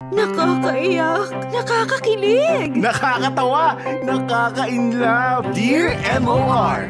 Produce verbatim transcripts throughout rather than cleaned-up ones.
Nakakaiyak, nakakakilig, nakakatawa, nakaka-inlove. Dear M O R.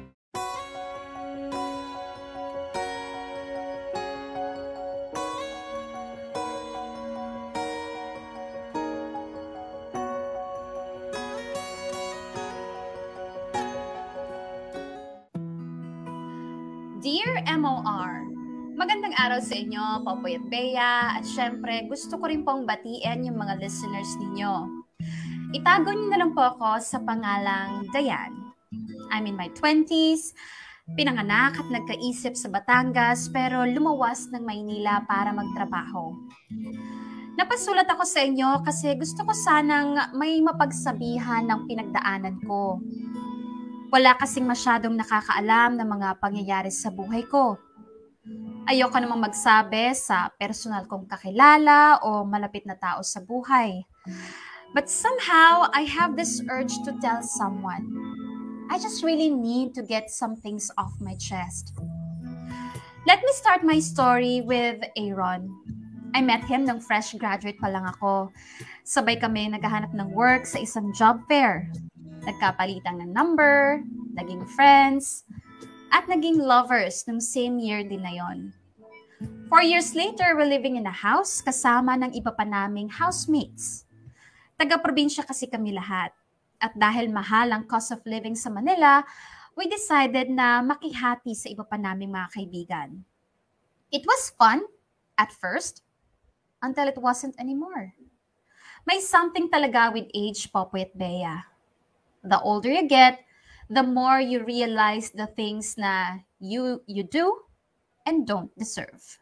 Dear M O R, magandang araw sa inyo, Popoy at Bea, at syempre gusto ko rin pong batiin yung mga listeners ninyo. Itago niyo na lang po ako sa pangalang Diane. I'm in my twenties, pinanganak at nagkaisip sa Batangas pero lumawas ng Maynila para magtrabaho. Napasulat ako sa inyo kasi gusto ko sanang may mapagsabihan ng pinagdaanan ko. Wala kasing masyadong nakakaalam ng mga pangyayari sa buhay ko. Ayoko namang magsabi sa personal kong kakilala o malapit na tao sa buhay. But somehow, I have this urge to tell someone. I just really need to get some things off my chest. Let me start my story with Aaron. I met him nung fresh graduate pa lang ako. Sabay kami naghahanap ng work sa isang job fair. Nagkapalitan ng number, naging friends, at naging lovers nung same year din na yon. Four years later, we're living in a house kasama ng iba pa naming housemates. Taga-probinsya kasi kami lahat. At dahil mahal ang cost of living sa Manila, we decided na makihati sa iba pa naming mga kaibigan. It was fun at first, until it wasn't anymore. May something talaga with age, Popoy at Bea. The older you get, the more you realize the things na you you do and don't deserve.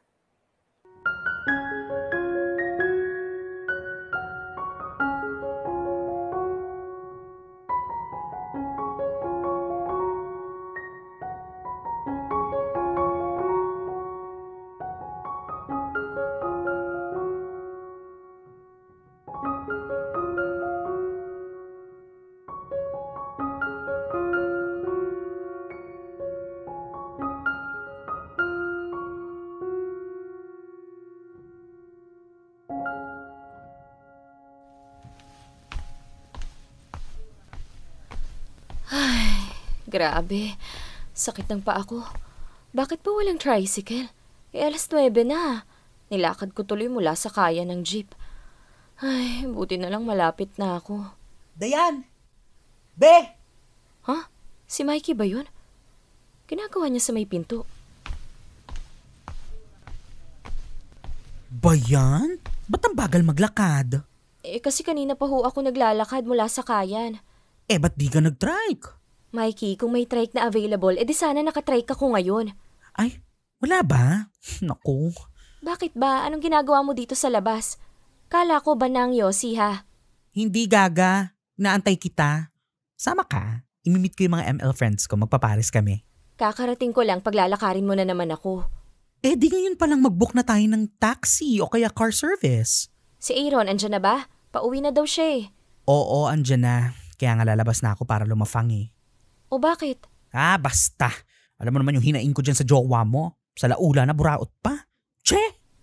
Grabe, sakit ng paa ko. Bakit pa walang tricycle? Eh, alas nuwebe na. Nilakad ko tuloy mula sa kaya ng jeep. Ay, buti na lang malapit na ako. Dayan! Be! Ha? Si Mikey ba yun? Ginagawa niya sa may pinto. Bayan? Ba't ang bagal maglakad? Eh, kasi kanina pa ho ako naglalakad mula sa kayan. Eh, ba't di ka nag-trike? Mikey, kung may trike na available, edi sana nakatrike ako ngayon. Ay, wala ba? Naku. Bakit ba? Anong ginagawa mo dito sa labas? Kala ko ba nang Yossi ha? Hindi gaga. Naantay kita. Sama ka. Imimit ko yung mga M L friends ko. Magpapares kami. Kakarating ko lang, paglalakarin mo na naman ako. Eh di ngayon palang mag-book na tayo ng taxi o kaya car service. Si Aaron, andyan na ba? Pauwi na daw siya eh. Oo, andyan na. Kaya nga lalabas na ako para lumafang eh. O bakit? Ah, basta. Alam mo naman yung hinain ko dyan sa jowa mo. Sa laula na buraot pa. Che!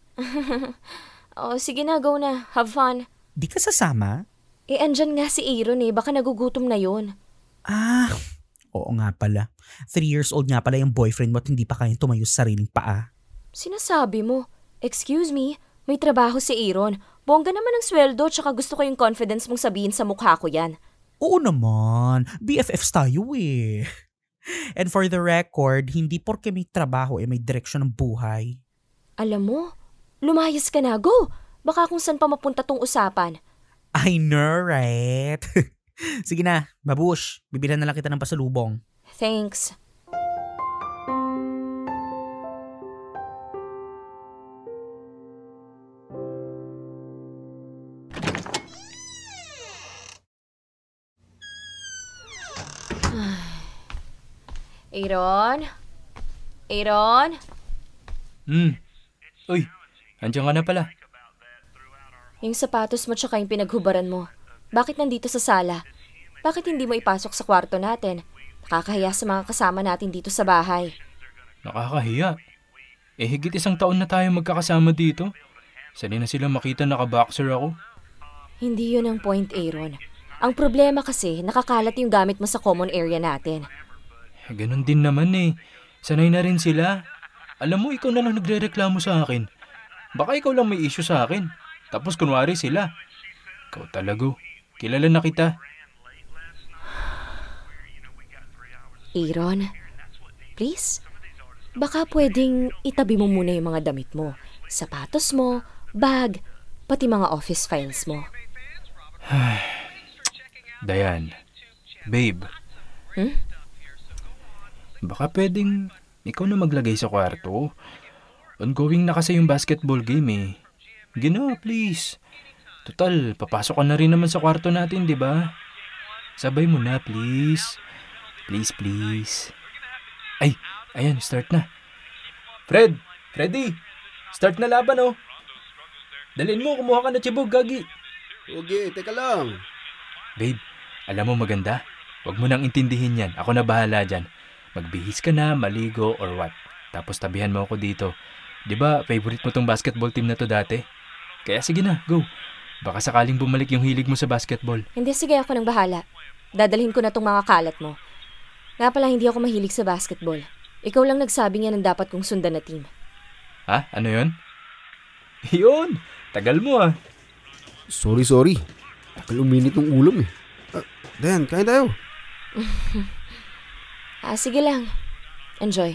O sige na, go na. Have fun. Di ka sasama? Eh, andyan nga si Aaron eh. Baka nagugutom na yon. Ah, oo nga pala. Three years old nga pala yung boyfriend mo at hindi pa kayang tumayo sa sariling paa. Sinasabi mo. Excuse me, may trabaho si Aaron. Bongga naman ang sweldo tsaka gusto ko yung confidence mong sabihin sa mukha ko yan. Oo naman, B F Fs tayo eh. And for the record, hindi porke may trabaho eh may direksyon ng buhay. Alam mo, lumayas ka na, go! Baka kung saan pa mapunta tong usapan. I know, right? Sige na, babush, bibilan na lang kita ng pasalubong. Thanks. Aaron? Aaron? Hmm. Uy, andiyan ka na pala. Yung sapatos mo tsaka yung pinaghubaran mo. Bakit nandito sa sala? Bakit hindi mo ipasok sa kwarto natin? Nakakahiya sa mga kasama natin dito sa bahay. Nakakahiya. Eh higit isang taon na tayo magkakasama dito. Sanay na sila makita naka-boxer ako. Hindi yun ang point, Aaron. Ang problema kasi, nakakalat yung gamit mo sa common area natin. Eh, ganun din naman eh. Sanay na rin sila. Alam mo, ikaw na lang nagre-reklamo sa akin. Baka ikaw lang may issue sa akin. Tapos kunwari sila. Ikaw talaga. Kilala na kita. Aaron, please, baka pwedeng itabi mo muna yung mga damit mo. Sapatos mo, bag, pati mga office files mo. Dayan. Babe. Hmm? Baka pwedeng ikaw na maglagay sa kwarto. Ongoing na kasi yung basketball game eh. Gino, please. Total, papasok ka na rin naman sa kwarto natin, di ba? Sabay mo na, please. Please, please. Ay, ayan, start na. Fred! Freddy! Start na laban, oh. Dalhin mo, kumuha ka na chibog, gagi. Okay, teka lang. Babe, alam mo maganda? Huwag mo nang intindihin yan. Ako na bahala dyan. Magbihis ka na, maligo, or what. Tapos tabihan mo ako dito. Di ba, favorite mo tong basketball team na to dati? Kaya sige na, go. Baka sakaling bumalik yung hilig mo sa basketball. Hindi, sige, ako nang bahala. Dadalhin ko na tong mga kalat mo. Nga pala, hindi ako mahilig sa basketball. Ikaw lang nagsabi niya ng dapat kong sundan na team. Ha? Ano yun? Yun! Tagal mo ah. Sorry, sorry. Tagal uminit ng ulam eh. Ah, Dayan, kain tayo. Ah, sige lang. Enjoy.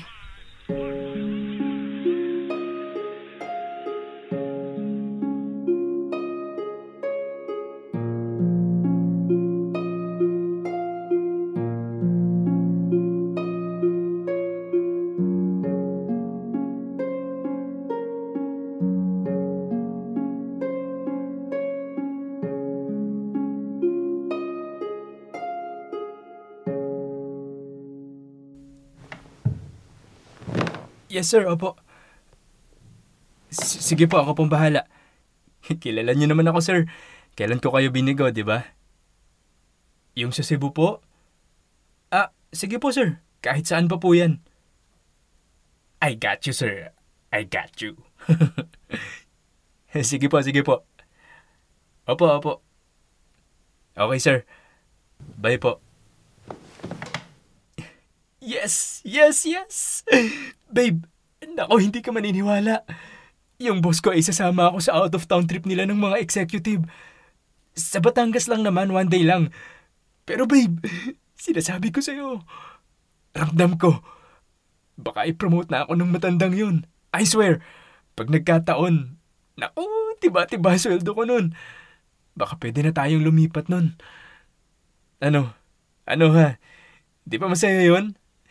Yes sir, opo. S- Sige po, ako pong bahala. Kilala niyo naman ako sir. Kailan ko kayo binigo, di ba? Yung sa Cebu po? Ah, sige po sir. Kahit saan pa po yan. I got you sir. I got you. Sige po, sige po. Opo, opo. Okay sir. Bye po. Yes! Yes! Yes! Babe, nako hindi ka maniniwala. Yung boss ko ay sasama ako sa out-of-town trip nila ng mga executive. Sa Batangas lang naman, one day lang. Pero babe, sinasabi ko sa'yo, ramdam ko, baka i-promote na ako ng matandang yun. I swear, pag nagkataon, naku, tiba-tiba sweldo ko nun. Baka pwede na tayong lumipat nun. Ano? Ano ha? Di ba masaya yun?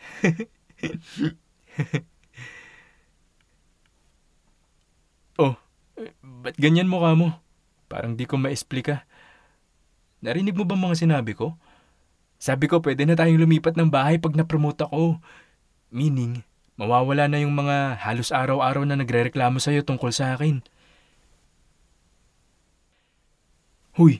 Oh, ba't ganyan mukha mo? Parang di ko ma-explica. Narinig mo ba mga sinabi ko? Sabi ko pwede na tayong lumipat ng bahay pag na-promote ako. Meaning, mawawala na yung mga halos araw-araw na nagre-reklamo sa'yo tungkol sa akin. Huy!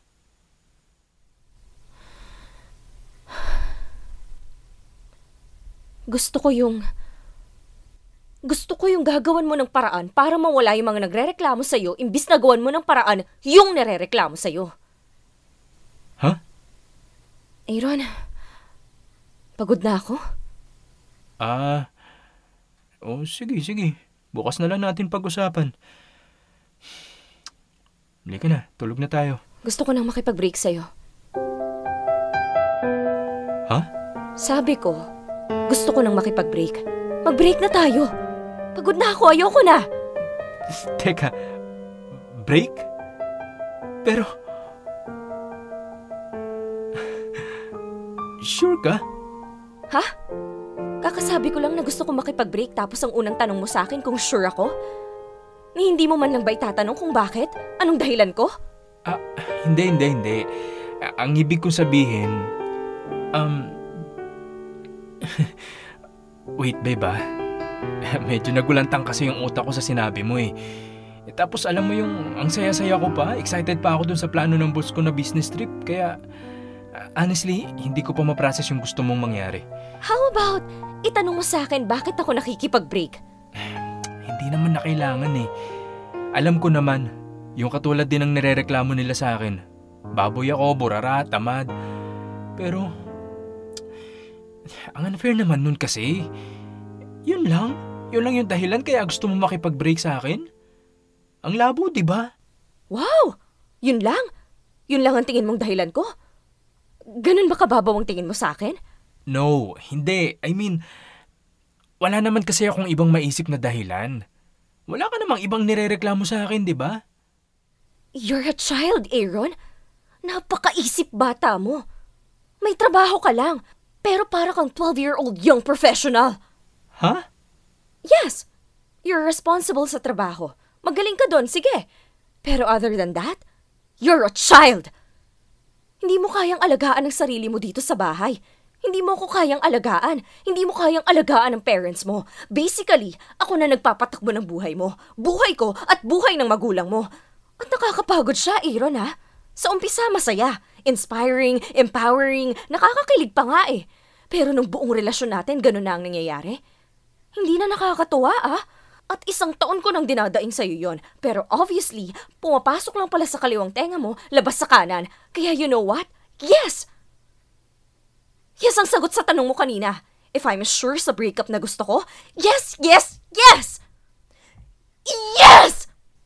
Gusto ko yung... Gusto ko yung gagawan mo ng paraan para mawala yung mga nagre-reklamo sa'yo imbis na gawan mo ng paraan yung nare-reklamo sa'yo. Ha? Huh? Aaron, pagod na ako. Ah, oh sige, sige. Bukas na lang natin pag-usapan. Halika na, tulog na tayo. Gusto ko nang makipag-break sa'yo. Ha? Sabi ko, gusto ko nang makipag-break. Mag-break na tayo. Pagod na ako, ayoko na. Teka, break? Pero... Sure ka? Ha? Kakasabi ko lang na gusto ko makipag-break tapos ang unang tanong mo sa akin kung sure ako? Ni hindi mo man lang ba itatanong kung bakit? Anong dahilan ko? Ah, hindi, hindi, hindi. Ah, ang ibig kong sabihin, um... Wait, babe ah. Medyo nagulantang kasi yung utak ko sa sinabi mo eh. eh. Tapos alam mo yung ang saya-saya ko pa, excited pa ako dun sa plano ng boss ko na business trip. Kaya, uh, honestly, hindi ko pa ma-process yung gusto mong mangyari. How about, itanong mo sa akin bakit ako nakikipag-break? Hindi naman na kailangan eh. Alam ko naman, yung katulad din ng nirereklamo nila sa akin. Baboy ako, burara, tamad. Pero, ang unfair naman nun kasi. Yun lang. Yun lang yung dahilan kaya gusto mo makipag-break sa akin? Ang labo, di ba? Wow! Yun lang? Yun lang ang tingin mong dahilan ko? Ganun ba kababaw ang tingin mo sa akin? No, hindi. I mean, wala naman kasi akong ibang maisip na dahilan. Wala ka namang ibang nirereklamo sa akin, di ba? You're a child, Aaron. Napakaisip bata mo. May trabaho ka lang, pero para kang twelve-year-old young professional. Ha? Yes. You're responsible sa trabaho. Magaling ka doon, sige. Pero other than that, you're a child. Hindi mo kayang alagaan ang sarili mo dito sa bahay. Hindi mo ko kayang alagaan. Hindi mo kayang alagaan ng parents mo. Basically, ako na nagpapatakbo ng buhay mo. Buhay ko at buhay ng magulang mo. At nakakapagod siya, Aaron, ha? Sa umpisa, masaya. Inspiring, empowering, nakakakilig pa nga eh. Pero nung buong relasyon natin, ganun na ang nangyayari. Hindi na nakakatuwa, ah. At isang taon ko nang dinadaing sa'yo yon. Pero obviously, pumapasok lang pala sa kaliwang tenga mo, labas sa kanan. Kaya you know what? Yes! Yes ang sagot sa tanong mo kanina. If I'm sure sa breakup na gusto ko, yes, yes, yes! Yes!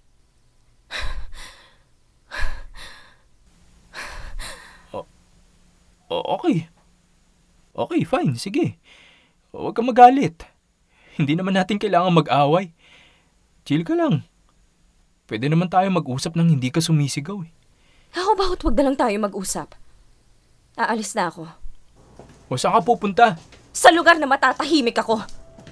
O, okay. Okay, fine. Sige. Huwag kang magalit. Hindi naman natin kailangan mag-away. Chill ka lang. Pwede naman tayo mag-usap nang hindi ka sumisigaw eh. Ako bakit wag na lang tayo mag-usap? Aalis na ako. O saan ka pupunta? Sa lugar na matatahimik ako.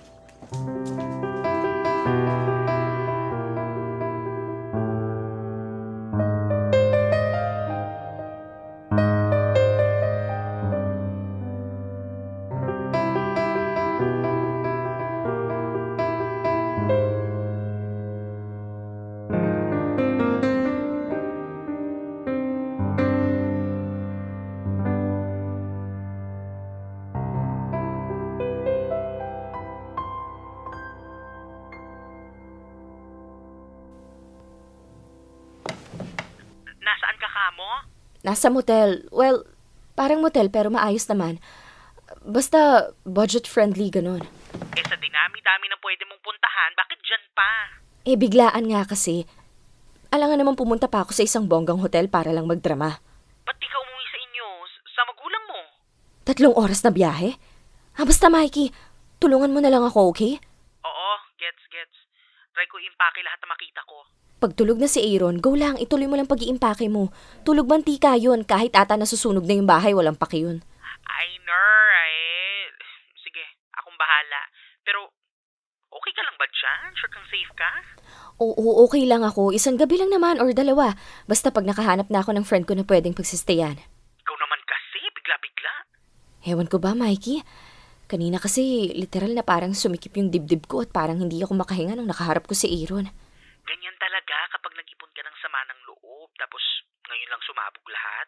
Nasaan ka kamo? Nasa motel. Well, parang motel pero maayos naman. Basta budget-friendly ganun. Eh sa dinami-dami na pwede mong puntahan, bakit dyan pa? Eh biglaan nga kasi. Alangan naman pumunta pa ako sa isang bonggang hotel para lang magdrama. Ba't di ka umuwi sa inyo? Sa magulang mo? Tatlong oras na biyahe? Ah, basta Mikey, tulungan mo na lang ako, okay? Oo, gets, gets. Try ko impake lahat na makita ko. Pag tulog na si Aaron, go lang, ituloy mo lang pag-iimpake mo. Tulog mantika yun, kahit ata nasusunog na yung bahay, walang paki yun. Ay, ner, eh. Sige, akong bahala. Pero, okay ka lang ba dyan? Sure kang safe ka? Oo, okay lang ako. Isang gabi lang naman or dalawa. Basta pag nakahanap na ako ng friend ko na pwedeng pagsistayan. Ikaw naman kasi, bigla-bigla. Ewan ko ba, Mikey? Kanina kasi literal na parang sumikip yung dibdib ko at parang hindi ako makahinga nung nakaharap ko si Aaron. Ganyan talaga kapag nag-ipon ka ng sama ng loob, tapos ngayon lang sumabog lahat.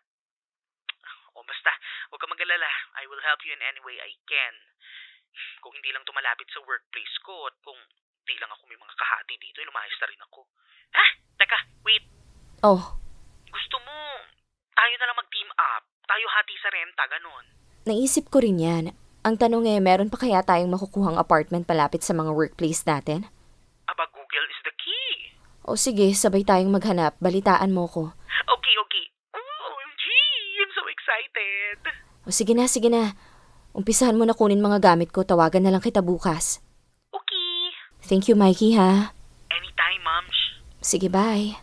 O basta, huwag ka mag-alala. I will help you in any way I can. Kung hindi lang tumalapit sa workplace ko at kung di lang ako may mga kahati dito, lumayas na rin ako. Ah, teka, wait. Oh, Gusto mo, tayo na lang mag-team up. Tayo hati sa renta, ganon. naisip ko rin yan. Ang tanong eh, meron pa kaya tayong makukuhang apartment palapit sa mga workplace natin? Aba, Google is the key. O sige, sabay tayong maghanap. Balitaan mo ko. Okay, okay. Oh, O M G, I'm so excited. O sige na, sige na. Umpisahan mo na kunin mga gamit ko. Tawagan na lang kita bukas. Okay. Thank you, Mikey, ha? Anytime, Moms. Sige, bye.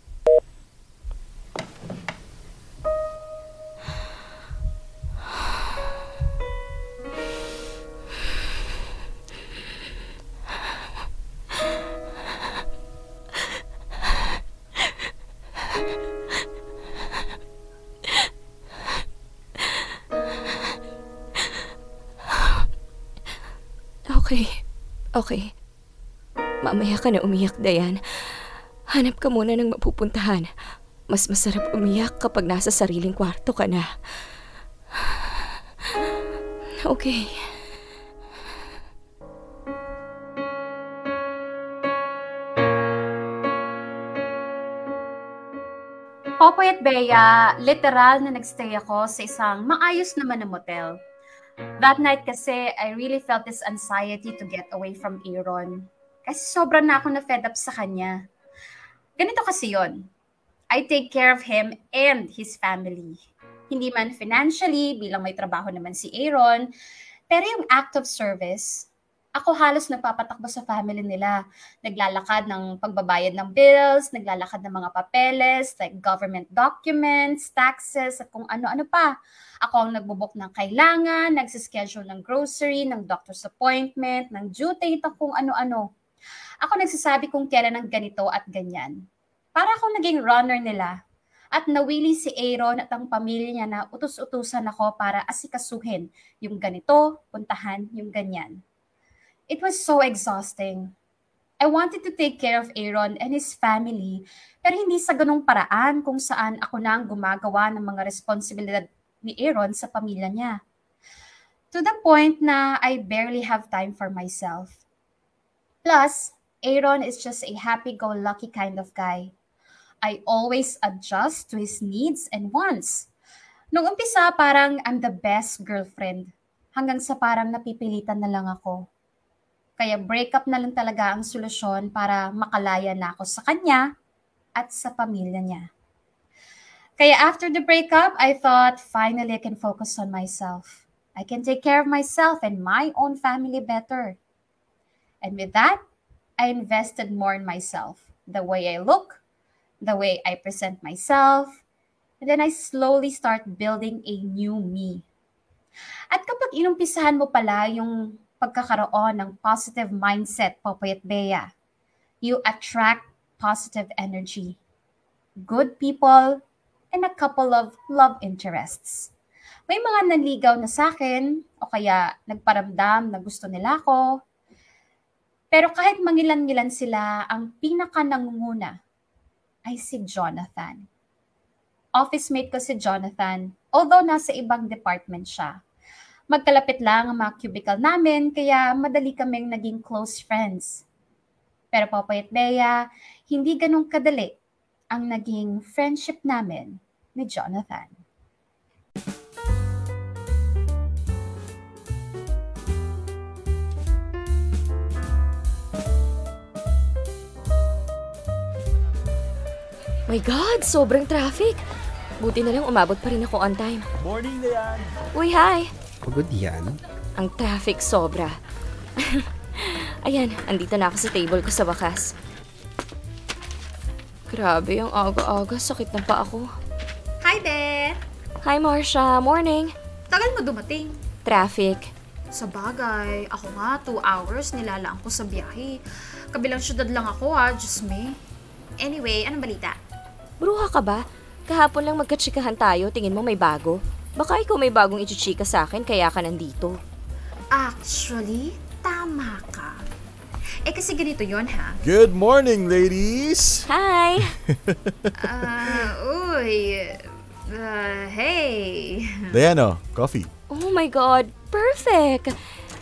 Okay. Okay. Mamaya ka na umiyak, Dayan. Hanap ka muna ng mapupuntahan. Mas masarap umiyak kapag nasa sariling kwarto ka na. Okay. Popoy at Bea, literal na nagstay ako sa isang maayos naman na motel. That night kasi, I really felt this anxiety to get away from Aaron. Kasi sobrang na ako na-fed up sa kanya. Ganito kasi yon. I take care of him and his family. Hindi man financially, bilang may trabaho naman si Aaron, pero yung act of service, ako halos nagpapatakbo sa family nila. Naglalakad ng pagbabayad ng bills, naglalakad ng mga papeles, like government documents, taxes, at kung ano-ano pa. Ako ang nagbubok ng kailangan, nagsischedule ng grocery, ng doctor's appointment, ng due date, at kung ano-ano. Ako nagsasabi kung kailan ng ganito at ganyan. Para akong naging runner nila. At nawili si Aaron at ang pamilya niya na utus-utusan ako para asikasuhin yung ganito, puntahan yung ganyan. It was so exhausting. I wanted to take care of Aaron and his family, pero hindi sa ganung paraan kung saan ako na ang gumagawa ng mga responsibilidad ni Aaron sa pamilya niya. To the point na I barely have time for myself. Plus, Aaron is just a happy-go-lucky kind of guy. I always adjust to his needs and wants. Nung umpisa, parang I'm the best girlfriend. Hanggang sa parang napipilitan na lang ako. Kaya breakup na lang talaga ang solusyon para makalaya na ako sa kanya at sa pamilya niya. Kaya after the breakup, I thought finally I can focus on myself. I can take care of myself and my own family better. And with that, I invested more in myself. The way I look, the way I present myself, and then I slowly start building a new me. At kapag inumpisahan mo pala yung pagkakaroon ng positive mindset, Popoy at Bea, you attract positive energy, good people, and a couple of love interests. May mga nanligaw na sa akin o kaya nagparamdam na gusto nila ako. Pero kahit mangilan-ngilan sila, ang pinaka-nangunguna ay si Jonathan. Office mate ko si Jonathan, although nasa ibang department siya. Magkalapit lang ang mga cubicle namin, kaya madali kaming naging close friends. Pero Popoy at Bea, hindi ganun kadali ang naging friendship namin ni Jonathan. My God, sobrang traffic. Buti na lang umabot pa rin ako on time. Morning, Dayan! Uy, hi! Pagod yan. Ang traffic sobra. Ayan, andito na ako sa table ko sa wakas. Grabe, ang aga-aga. Sakit na pa ako. Hi, Be! Hi, Marcia. Morning. Tagal mo dumating. Traffic. Sa bagay, ako nga, two hours nilalaan ko sa biyahe. Kabilang syudad lang ako ha, just me. Anyway, anong balita? Bruha ka ba? Kahapon lang magkatsikahan tayo, tingin mo may bago? Baka ikaw may bagong ichichika sa akin, kaya ka nandito. Actually, tama ka. Eh kasi ganito yon ha? Good morning, ladies! Hi! Ah, uh, uy. Uh, hey. Diana, coffee. Oh my God, perfect!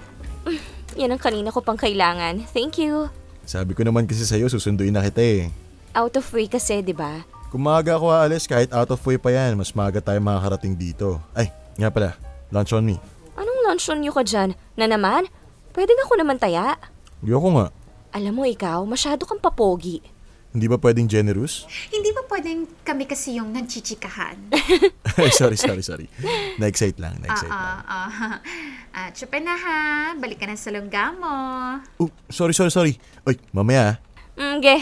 Yan ang kanina ko pang kailangan. Thank you. Sabi ko naman kasi sa'yo, susunduin na kita eh. Out of way kasi, di ba? Kung maaga ako aalis, kahit out of way pa yan, mas maaga tayo makakarating dito. Ay, nga pala, lunch on me. Anong lunch on you ka dyan? Na naman? Pwede nga ako naman taya. Ayoko nga. Alam mo ikaw, masyado kang papogi. Hindi ba pwedeng generous? Hindi ba pwedeng kami kasi yung nagchichikahan? sorry, sorry, sorry. Na-excite lang, na-excite Ah, lang. ah, ah. Ah, tsupe na ha. Balik ka na sa lungga mo. Oh, sorry, sorry, sorry. Oy, mamaya ah. Mm, ge.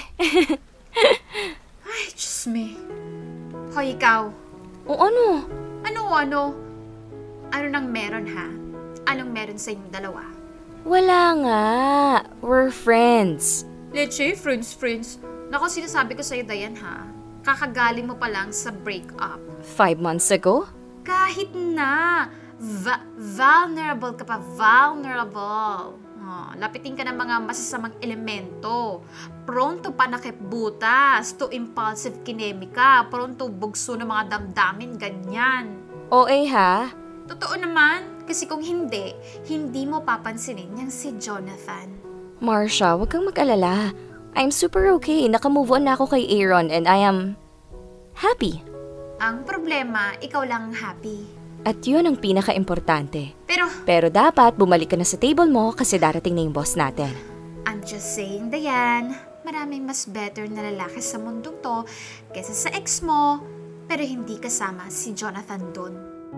Ay, Diyos me. Hoy, ikaw. O ano? Ano, ano? Ano nang meron ha? Anong meron sa inyong dalawa? Wala nga. We're friends. Leche, friends, friends. Naku, sinasabi ko sa'yo, Dayan ha. Kakagaling mo pa lang sa breakup. Five months ago? Kahit na. Va- vulnerable ka pa. Vulnerable. Oh, lapitin ka ng mga masasamang elemento. Pronto panakip butas. To impulsive kinemika. Pronto bugso ng mga damdamin. Ganyan. O eh ha? Totoo naman. Kasi kung hindi, hindi mo papansinin yung si Jonathan. Marcia, wag kang mag-alala. I'm super okay. Naka-move on na ako kay Aaron and I am Happy. Ang problema, ikaw lang happy. At yun ang pinaka-importante. Pero, Pero dapat bumalik ka na sa table mo kasi darating na yung boss natin. I'm just saying, Dayan, maraming mas better na lalaki sa mundong to kaysa sa ex mo, pero hindi kasama si Jonathan doon.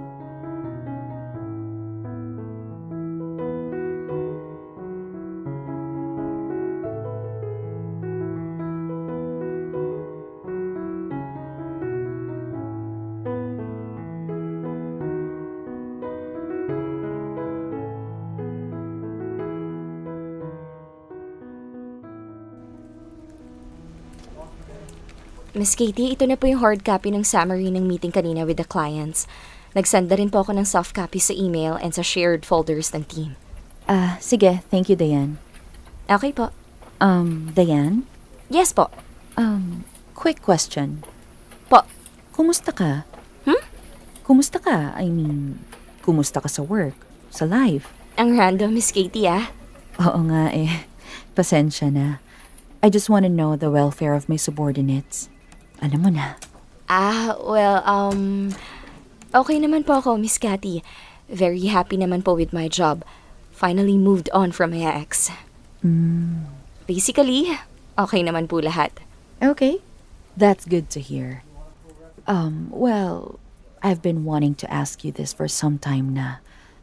Miss Katie, ito na po yung hard copy ng summary ng meeting kanina with the clients. Nagsend na rin po ako ng soft copy sa email and sa shared folders ng team. Ah, sige. Thank you, Dayan. Okay po. Um, Dayan? Yes po. Um, quick question. Po. Kumusta ka? Hmm? Kumusta ka? I mean, kumusta ka sa work? Sa life? Ang random, Miss Katie, ah. Oo nga eh. Pasensya na. I just want to know the welfare of my subordinates. Alam mo na. Ah, well, um... okay naman po ako, Miss Cathy. Very happy naman po with my job. Finally moved on from my ex. Mm. Basically, okay naman po lahat. Okay. That's good to hear. Um, well, I've been wanting to ask you this for some time na.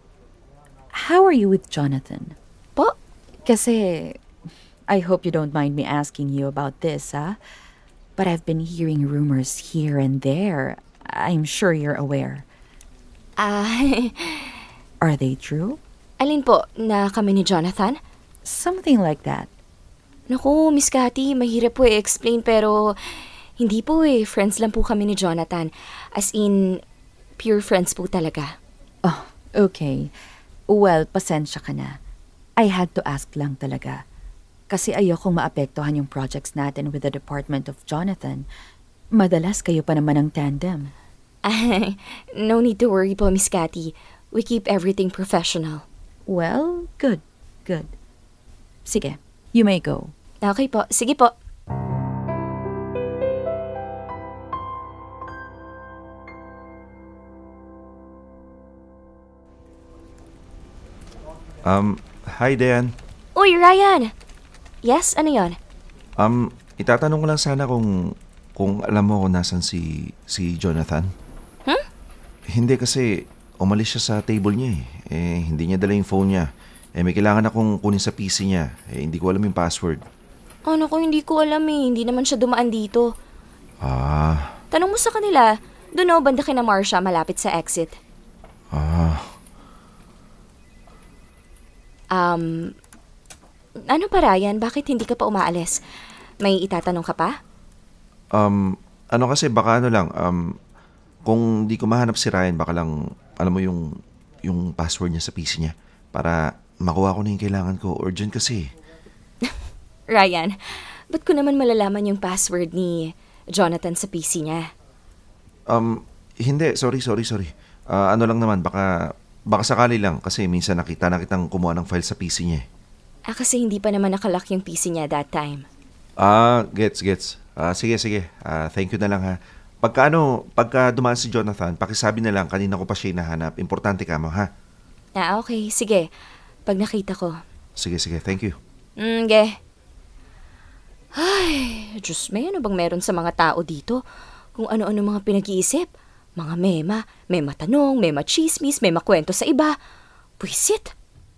How are you with Jonathan? Po? Kasi, I hope you don't mind me asking you about this, ah? But I've been hearing rumors here and there. I'm sure you're aware. Ah, Are they true? alin po, na kami ni Jonathan? Something like that. Naku, Miss Cathy, mahirap po i-explain pero hindi po eh. Friends lang po kami ni Jonathan. As in, pure friends po talaga. Oh, okay. Well, pasensya ka na. I had to ask lang talaga. Kasi ayokong maapektuhan yung projects natin with the department of Jonathan. Madalas kayo pa naman ang tandem. Ah, no need to worry po, Miss Cathy. We keep everything professional. Well, good, good. Sige, you may go. Okay po, sige po. Um, hi, Dayan. Uy, Ryan! Yes, ano yon? Um, itatanong ko lang sana kung kung alam mo kung nasan si si Jonathan. Hmm? Hindi kasi umalis siya sa table niya eh. Eh, hindi niya dala yung phone niya. Eh, may kailangan akong kunin sa P C niya. Eh, hindi ko alam yung password. Ano ko, hindi ko alam eh. Hindi naman siya dumaan dito. Ah, Tanong mo sa kanila. Doon o, banda kina Marcia, malapit sa exit. ah. Um, ano pa, Ryan? Bakit hindi ka pa umaalis? May itatanong ka pa? Um, ano kasi baka ano lang, um, kung di ko mahanap si Ryan, baka lang, alam mo yung, yung password niya sa P C niya para makuha ko na yung kailangan ko. Urgent kasi. Ryan, ba't ko naman malalaman yung password ni Jonathan sa P C niya? Um, hindi. Sorry, sorry, sorry. Ah, ano lang naman, baka, baka sakali lang kasi minsan nakita na kitang kumuha ng file sa P C niya. Ah, kasi hindi pa naman nakalock yung P C niya that time. Ah, gets, gets. Ah, sige, sige. Ah, thank you na lang ha. Pagka ano, pagka dumaan si Jonathan, pakisabi na lang, kanina ko pa siya hinahanap. Importante ka mo, ha? Ah, okay. Sige. Pag nakita ko. Sige, sige. Thank you. Mm, ge. Ay, Diyos may ano bang meron sa mga tao dito? Kung ano-ano mga pinag-iisip. Mga mema, may matanong, may machismis, may makwento sa iba. Puisit.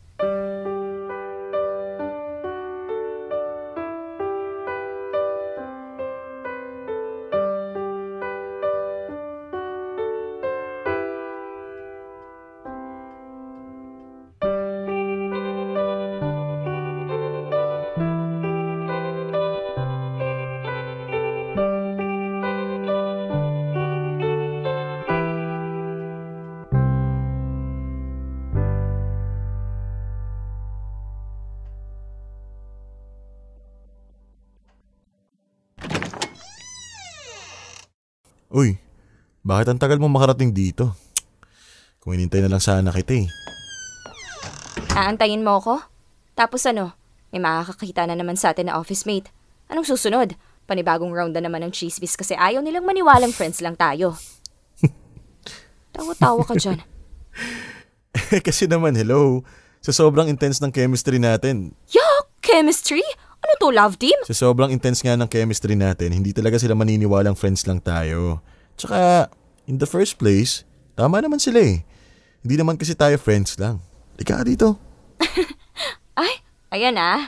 Uy, bakit ang tagal mo makarating dito? Kung hinintay na lang sana kita eh. Aantayin mo ako? Tapos ano? May makakakita na naman sa atin na office mate. Anong susunod? Panibagong round na naman ng chismis kasi ayaw nilang maniwalang friends lang tayo. Tawa-tawa ka dyan. Eh kasi naman, hello. Sa sobrang intense ng chemistry natin. Yuck! Chemistry? Ano to, love team? Sa sobrang intense nga ng chemistry natin, hindi talaga sila maniniwalang friends lang tayo. Tsaka, in the first place, tama naman sila eh. Hindi naman kasi tayo friends lang. Lika dito. Ay, ayan ah.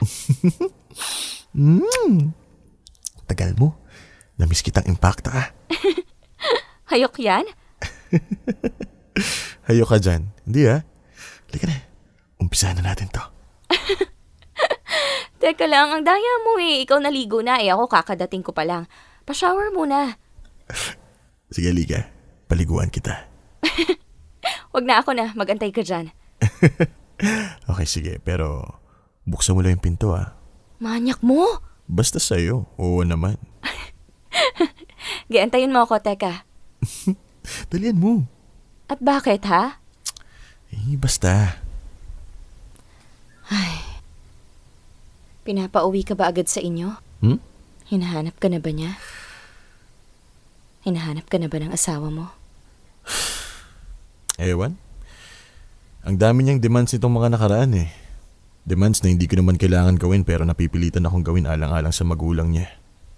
Hmm. Tagal mo. Namiss kitang impacta ka. Hayok yan? Hayok ka dyan. Hindi ah. Lika na. Umpisahan na natin to. Teka lang, ang daya mo eh. Ikaw naligo na eh. Ako kakadating ko pa lang. Pa-shower muna. Sige, Liga. Paliguan kita. Wag na, ako na. Magantay ka dyan. Okay, sige. Pero buksan mo lang yung pinto ah. Manyak mo? Basta sa'yo. Oo naman. Giantayin mo ako, teka. Dalian mo. At bakit, ha? Eh, basta. Ay. Pinapauwi ka ba agad sa inyo? Hmm? Hinahanap ka na ba niya? Hinahanap ka na ba ng asawa mo? Ewan. Ang dami niyang demands nitong mga nakaraan eh. Demands na hindi ko naman kailangan gawin pero napipilitan akong gawin alang-alang sa magulang niya.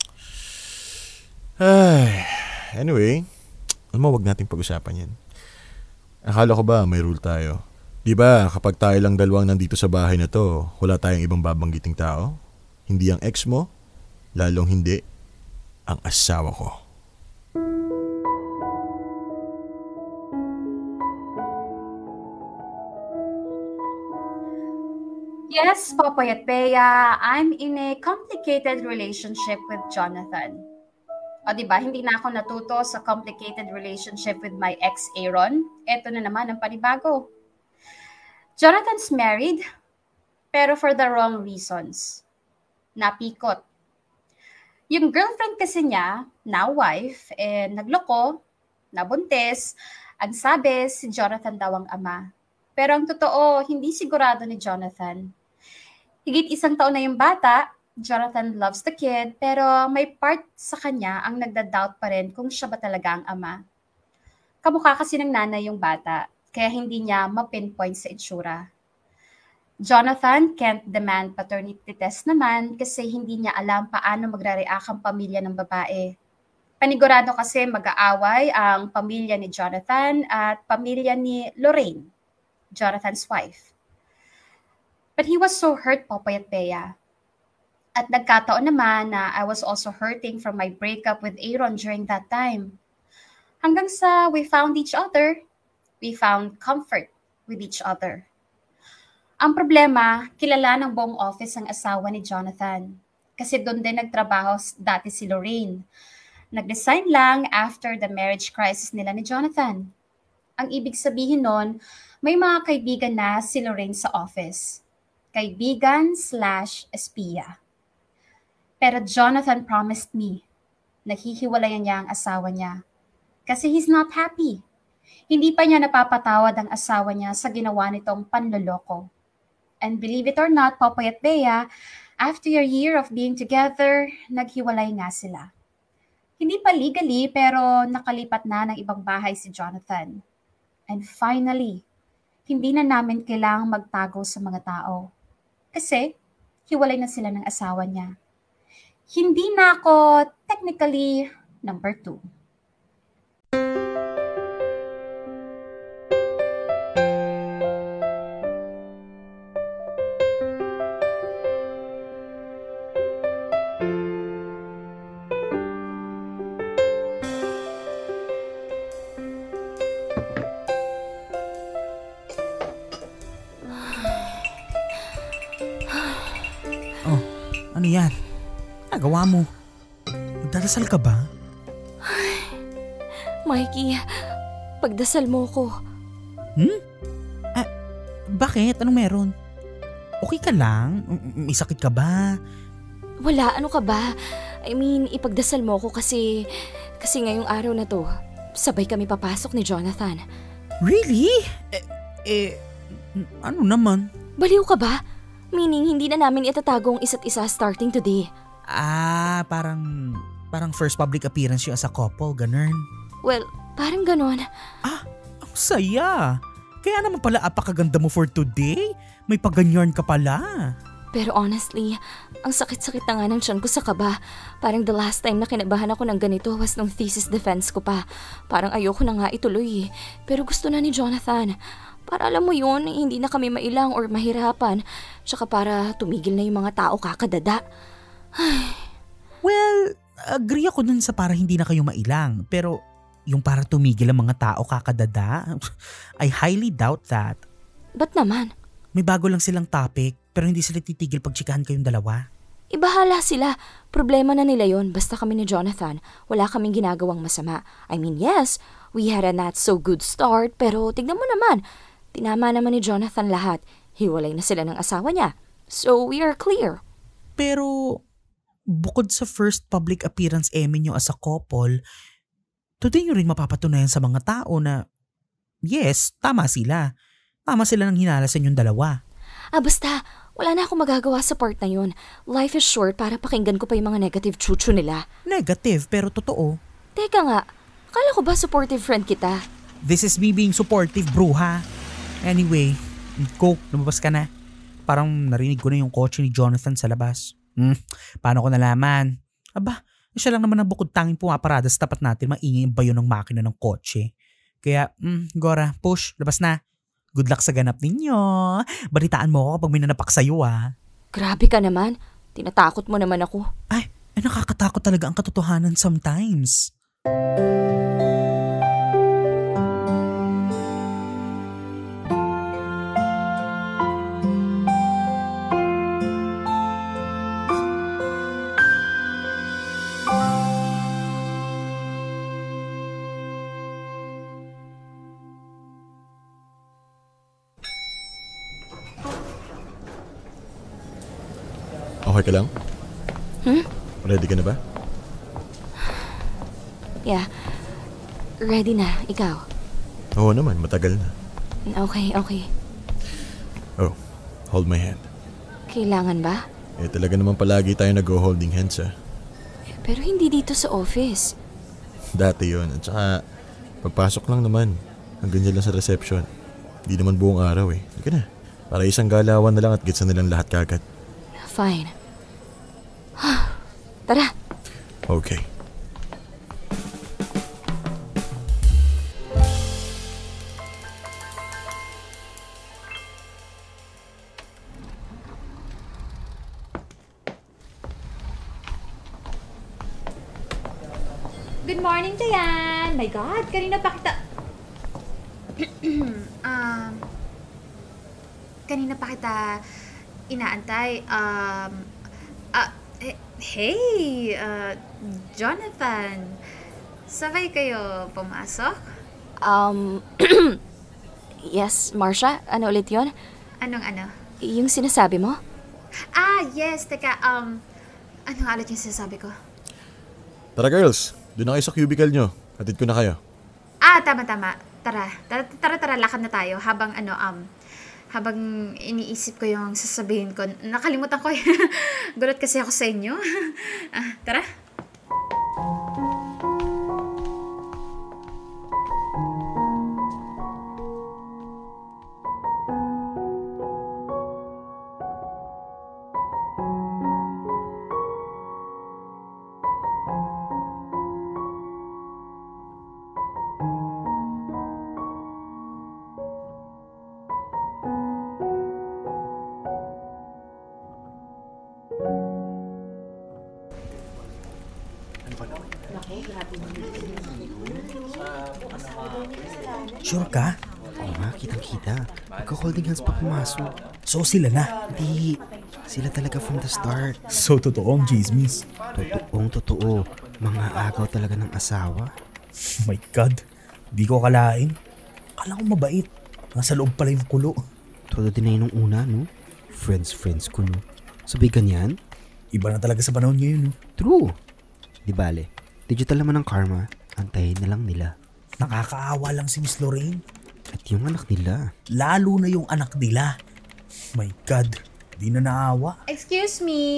Ay, anyway, alam mo, wag nating pag-usapan yan. Akala ko ba may rule tayo? Di ba kapag tayo lang dalawang nandito sa bahay na to, wala tayong ibang babanggiting tao? Hindi ang ex mo, lalong hindi ang asawa ko. Yes, Popoy at Bea, I'm in a complicated relationship with Jonathan. O diba, hindi na ako natuto sa complicated relationship with my ex Aaron. Ito na naman ang panibago. Jonathan's married, pero for the wrong reasons. Napikot. Yung girlfriend kasi niya, now wife, eh, nagloko, nabuntis, ang sabi si Jonathan daw ang ama. Pero ang totoo, hindi sigurado ni Jonathan. Higit isang taon na yung bata, Jonathan loves the kid, pero may part sa kanya ang nagda-doubt pa rin kung siya ba talaga ang ama. Kamukha kasi ng nanay yung bata, kaya hindi niya ma-pinpoint sa itsura. Jonathan can't demand paternity test naman kasi hindi niya alam paano magre-react ang pamilya ng babae. Panigurado kasi mag-aaway ang pamilya ni Jonathan at pamilya ni Lorraine, Jonathan's wife. But he was so hurt, Popoy at Bea. At nagkataon naman na I was also hurting from my breakup with Aaron during that time. Hanggang sa we found each other, we found comfort with each other. Ang problema, kilala ng buong office ang asawa ni Jonathan. Kasi doon din nagtrabaho dati si Lorraine. Nag-resign lang after the marriage crisis nila ni Jonathan. Ang ibig sabihin nun, may mga kaibigan na si Lorraine sa office. Kaibigan slash espiya. Pero Jonathan promised me na hihiwalayan niya ang asawa niya. Kasi he's not happy. Hindi pa niya napapatawad ang asawa niya sa ginawa nitong panloloko. And believe it or not, Popoy at Bea, after a year of being together, naghiwalay nga sila. Hindi pa legally, pero nakalipat na ng ibang bahay si Jonathan. And finally, hindi na namin kailangang magtago sa mga tao. Kasi, hiwalay na sila ng asawa niya. Hindi na ako technically number two. Ano yan? Nagawa mo. Nagdadasal ka ba? Ay, Mikey, pagdasal mo ko. Hmm? Ah, bakit? Anong meron? Okay ka lang? May sakit ka ba? Wala, ano ka ba? I mean, ipagdasal mo ko kasi, kasi ngayong araw na to, sabay kami papasok ni Jonathan. Really? Eh, eh ano naman? Baliw ka ba? Meaning, hindi na namin itatago ang isa't isa starting today. Ah, parang, parang first public appearance yung as a couple, ganun. Well, parang ganon. Ah, ang saya. Kaya naman pala apakaganda mo for today. May paganyan ka pala. Pero honestly, ang sakit-sakit na nga ng tiyan ko sa kaba. Parang the last time na kinabahan ako ng ganito was nung thesis defense ko pa. Parang ayoko na nga ituloy eh. Pero gusto na ni Jonathan. Para alam mo yun, hindi na kami mailang or mahirapan. Tsaka para tumigil na yung mga tao kakadada. Ay. Well, agree ako dun sa para hindi na kayo mailang. Pero yung para tumigil ang mga tao kakadada, I highly doubt that. Ba't naman? May bago lang silang topic. Pero hindi sila titigil pag tsikahan kayong dalawa. Ibahala sila. Problema na nila yon. Basta kami ni Jonathan, wala kaming ginagawang masama. I mean, yes, we had a not so good start, pero tignan mo naman. Tinama naman ni Jonathan lahat. Hiwalay na sila ng asawa niya. So, we are clear. Pero, bukod sa first public appearance eme nyo as a couple, today nyo rin mapapatunayan sa mga tao na, yes, tama sila. Tama sila ng hinalasan yung dalawa. Ah, basta, wala na akong magagawa sa part na yun. Life is short para pakinggan ko pa yung mga negative chuchu nila. Negative, pero totoo. Teka nga, akala ko ba supportive friend kita? This is me being supportive, bruha. Anyway, go, lumabas ka na. Parang narinig ko na yung kotse ni Jonathan sa labas. Hmm, paano ko nalaman? Aba, siya lang naman ang bukod tanging pumaparada sa tapat natin, maingay yung bayo ng makina ng kotse. Kaya, hmm, Gora, push, labas na. Good luck sa ganap ninyo. Balitaan mo ako kapag may nanapak sa'yo ah. Grabe ka naman. Tinatakot mo naman ako. Ay, ay nakakatakot talaga ang katotohanan sometimes. Okay ka lang? Hmm? Ready ka na ba? Yeah. Ready na. Ikaw? Oo naman, matagal na. Okay, okay. Oh, hold my hand. Kailangan ba? Eh talaga naman palagi tayo nag-holding hands ah. Pero hindi dito sa office. Dati yun. At saka, pagpasok lang naman. Hanggang dyan lang sa reception. Hindi naman buong araw eh. Hindi ka na. Para isang galawan na lang at gets na nilang lahat kagad. Fine. Tara. Okay. Good morning, Dayan! My God, kanina pa kita... um, kanina pa kita inaantay. Um, uh, hey, uh, Jonathan. Sabay kayo pumasok? Um, yes, Marsha? Ano ulit yun? Anong ano? Yung sinasabi mo? Ah, yes. Teka, um, ano nga ulit yung sinasabi ko? Tara girls, doon na kayo sa cubicle nyo. Hatid ko na kayo. Ah, tama-tama. Tara, tara, tara, tara, lakad na tayo habang ano, um, habang iniisip ko yung sasabihin ko. Nakalimutan ko eh. Gulat kasi ako sa inyo. Ah, tara. Sure ka? Oo nga, kitang-kita. Nagka-holding hands pa pumasok. So sila na? Hindi. Sila talaga from the start. So totoong chismis. Totoong totoo. Mga agaw talaga ng asawa. Oh my God. Di ko akalain. Akala ko mabait. Nasa loob pala yung kulo. Todo din na nung una, no? Friends-friends ko, no? Sabi ganyan? Iba na talaga sa panahon ngayon, no? True. Di bale. Digital naman ang karma. Antayin na lang nila. Nakakaawa lang si Miss Lorraine. At yung anak nila. Lalo na yung anak nila. My God, di na naawa. Excuse me.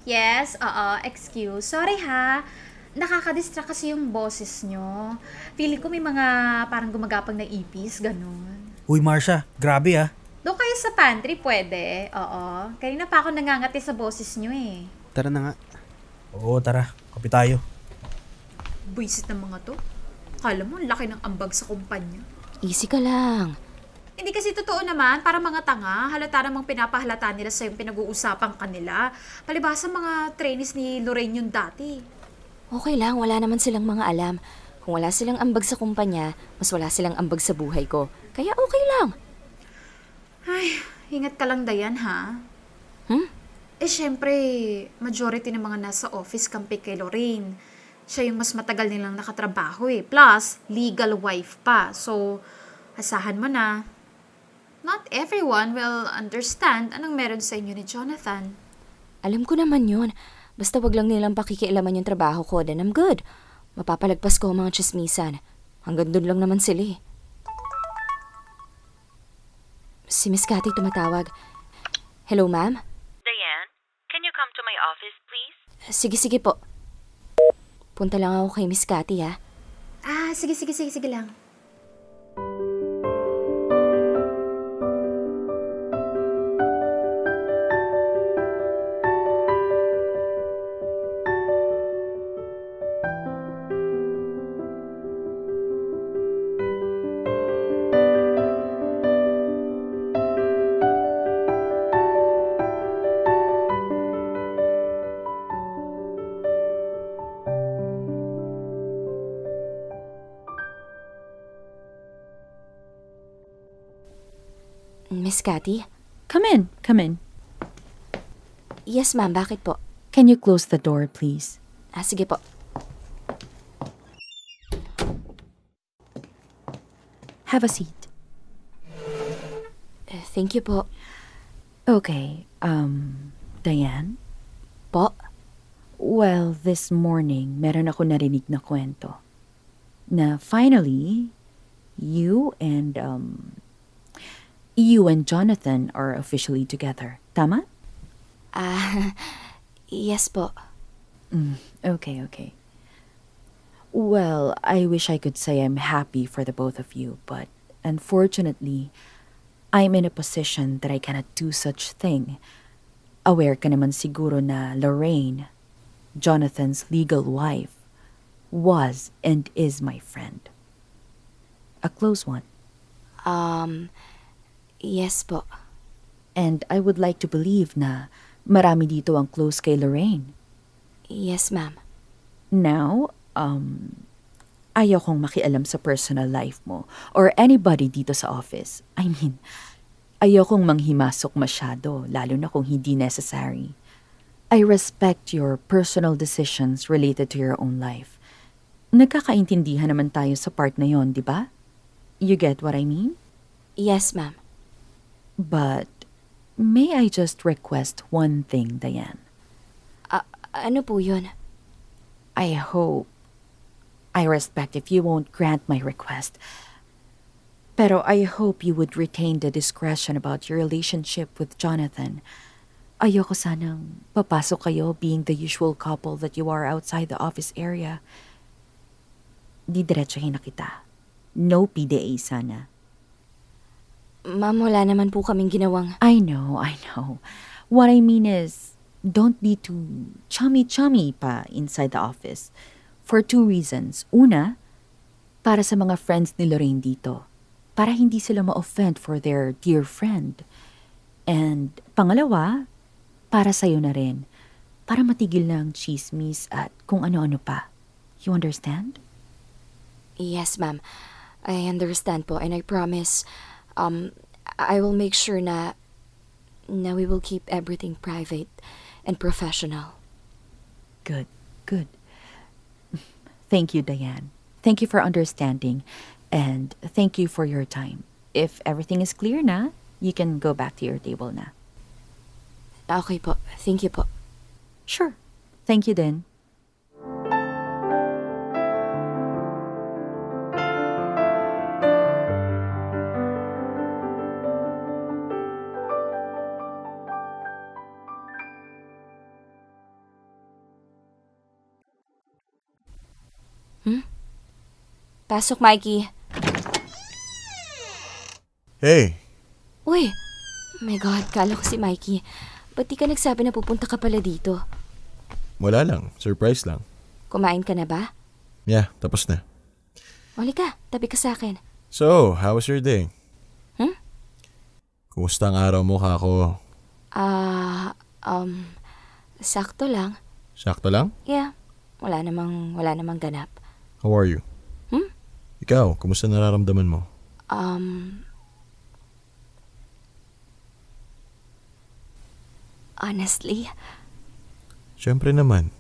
Yes, oo, excuse. Sorry ha. Nakaka-distract kasi yung boses nyo. Feeling ko may mga parang gumagapang na ipis, ganun. Uy, Marsha, grabe ah. Doon kayo sa pantry, pwede. Oo. Kanina pa ako nangangati sa boses nyo eh. Tara na nga. Oo, tara. Kape tayo. Buisit ng mga to. Kala mo, ang laki ng ambag sa kumpanya. Easy ka lang. Hindi kasi totoo naman, para mga tanga, halata namang pinapahalata nila sa yung pinag-uusapan kanila. Palibasa mga trainees ni Lorraine yun dati. Okay lang, wala naman silang mga alam. Kung wala silang ambag sa kumpanya, mas wala silang ambag sa buhay ko. Kaya okay lang. Ay, ingat ka lang, Dayan, ha? Hmm? Eh, syempre, majority ng mga nasa office kampi kay Lorraine. Siya yung mas matagal nilang nakatrabaho eh. Plus, legal wife pa. So, asahan mo na. Not everyone will understand anong meron sa inyo ni Jonathan. Alam ko naman yun. Basta wag lang nilang pakikialaman yung trabaho ko, then I'm good. Mapapalagpas ko ang mga chismisan. Hanggang doon lang naman sila eh. Si Miss Cathy tumatawag. Hello, ma'am? Diane, can you come to my office, please? Sige, sige po. Punta lang ako kay Miss Cathy, ha? Ah, sige, sige, sige, sige lang. Miss Cathy? Come in, come in. Yes, ma'am. Bakit po? Can you close the door, please? Ah, sige po. Have a seat. Uh, thank you po. Okay, um, Diane? Po? Well, this morning, meron ako narinig na kwento. Na finally, you and, um, you and Jonathan are officially together. Tama? Ah, yes po. Mm, okay, okay. Well, I wish I could say I'm happy for the both of you, but unfortunately, I'm in a position that I cannot do such thing. Aware ka naman siguro na Lorraine, Jonathan's legal wife, was and is my friend. A close one. Um, yes po. And I would like to believe na marami dito ang close kay Lorraine. Yes, ma'am. Now, um, ayaw kong makialam sa personal life mo or anybody dito sa office. I mean, ayaw kong manghimasok masyado, lalo na kung hindi necessary. I respect your personal decisions related to your own life. Nagkakaintindihan naman tayo sa part na yon, di ba? You get what I mean? Yes, ma'am. But, may I just request one thing, Diane? Uh, ano po yun? I hope, I respect if you won't grant my request, pero I hope you would retain the discretion about your relationship with Jonathan. Ayoko sanang papasok kayo being the usual couple that you are outside the office area. Didiretsuhin na kita. No P D A sana. Ma'am, wala naman po kaming ginawang... I know, I know. What I mean is, don't be too chummy-chummy pa inside the office. For two reasons. Una, para sa mga friends ni Lorraine dito. Para hindi sila ma-offend for their dear friend. And pangalawa, para sa'yo na rin. Para matigil ng chismis at kung ano-ano pa. You understand? Yes, ma'am. I understand po and I promise, um, I will make sure na, na we will keep everything private and professional. Good, good. Thank you, Diane. Thank you for understanding. And thank you for your time. If everything is clear na, you can go back to your table na. Okay po. Thank you po. Sure. Thank you then. Pasok, Mikey. Hey, Uy, oh my God, kala ko si Mikey. Ba't di ka nagsabi na pupunta ka pala dito? wala lang. Surprise lang. Kumain ka na ba? Yeah, tapos na. Uli ka, tabi ka sa akin. So, how was your day? Hmm? Kumusta ang araw mo, Kako? Ah, um, sakto lang. Sakto lang? Yeah, wala namang, wala namang ganap. How are you? Hmm? Ikaw, kumusta nararamdaman mo? Um, honestly, Siyempre naman.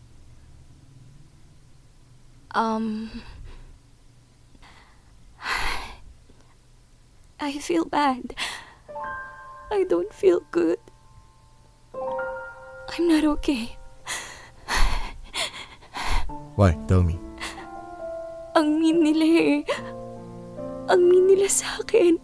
um, I feel bad. I don't feel good. I'm not okay. Why? Tell me. Ang mean nila eh. Ang mean nila sa akin.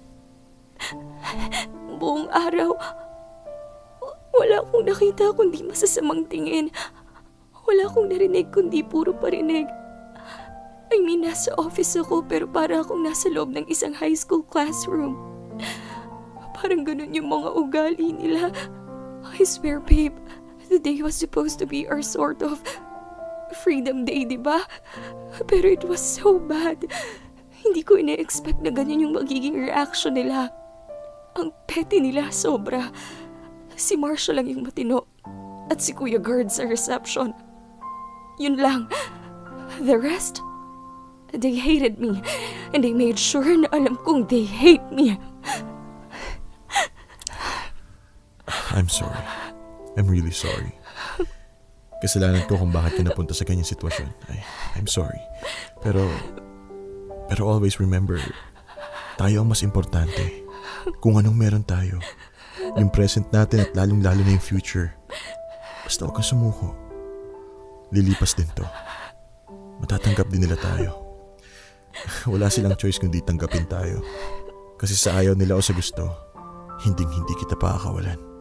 Buong araw, wala akong nakita kundi masasamang tingin. Wala akong narinig kundi puro parinig. I mean, nasa office ako pero para akong nasa loob ng isang high school classroom. Parang ganun yung mga ugali nila. I swear, babe, the day was supposed to be our sort of Freedom Day, di ba? Pero it was so bad. Hindi ko ina-expect na ganyan yung magiging reaction nila. Ang petty nila, sobra. Si Marsha lang yung matino. At si Kuya Gerd sa reception. Yun lang. The rest, they hated me. And they made sure na alam kong they hate me. I'm sorry. I'm really sorry. Kasalanan ko kung bakit ka napunta sa ganyang sitwasyon. I, I'm sorry. Pero, pero always remember, tayo ang mas importante. Kung anong meron tayo. Yung present natin at lalong-lalo na yung future. Basta huwag kang sumuko. Lilipas din to. Matatanggap din nila tayo. Wala silang choice kundi tanggapin tayo. Kasi sa ayaw nila o sa gusto, hinding-hindi kita pakakawalan.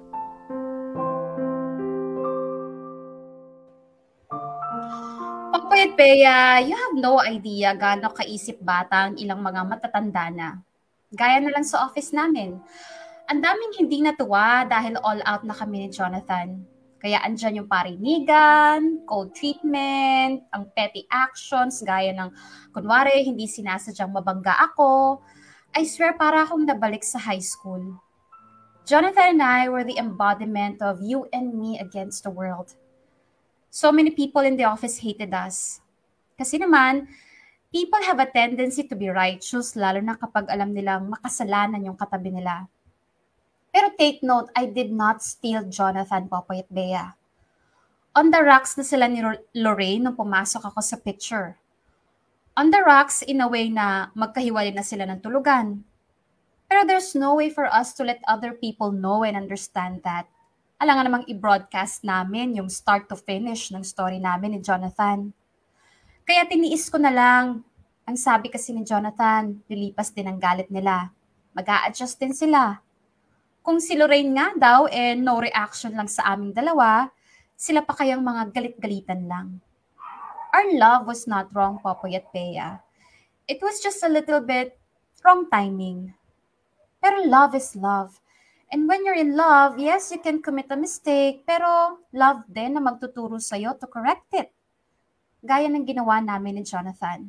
Pagpayat, Bea, you have no idea gaano kaisip bata ang ilang mga matatanda na. Gaya na lang sa office namin. Ang daming hindi natuwa dahil all out na kami ni Jonathan. Kaya andyan yung parinigan, cold treatment, ang petty actions gaya ng kunwari hindi sinasadyang mabangga ako. I swear para akong nabalik sa high school. Jonathan and I were the embodiment of you and me against the world. So many people in the office hated us. Kasi naman, people have a tendency to be righteous lalo na kapag alam nilang makasalanan yung katabi nila. Pero take note, I did not steal Jonathan, Popoy at Bea. On the rocks na sila ni Lorraine nung pumasok ako sa picture. On the rocks in a way na magkahiwalay na sila ng tulugan. Pero there's no way for us to let other people know and understand that. Alangan namang i-broadcast namin yung start to finish ng story namin ni Jonathan. Kaya tiniis ko na lang. Ang sabi kasi ni Jonathan, lilipas din ang galit nila. Mag-a-adjust din sila. Kung si Lorraine nga daw eh no reaction lang sa aming dalawa, sila pa kayang mga galit-galitan lang. Our love was not wrong, Popoy at Bea. It was just a little bit wrong timing. Pero love is love. And when you're in love, yes, you can commit a mistake, pero love din na magtuturo sa'yo to correct it. Gaya ng ginawa namin ni Jonathan.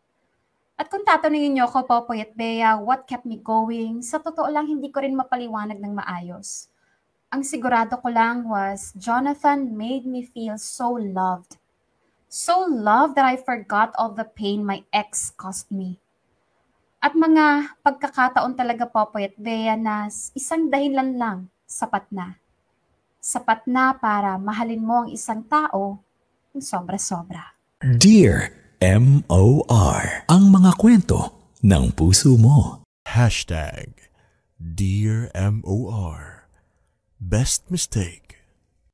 At kung tatanungin niyo ako, Popoy at Bea, what kept me going, sa totoo lang hindi ko rin mapaliwanag ng maayos. Ang sigurado ko lang was, Jonathan made me feel so loved. So loved that I forgot all the pain my ex caused me. At mga pagkakataon talaga, Popoy at Bea, na isang dahilan lang, sapat na. Sapat na para mahalin mo ang isang tao ng sobra-sobra. Dear M O R, ang mga kwento ng puso mo. Hashtag Dear M O R, Best Mistake.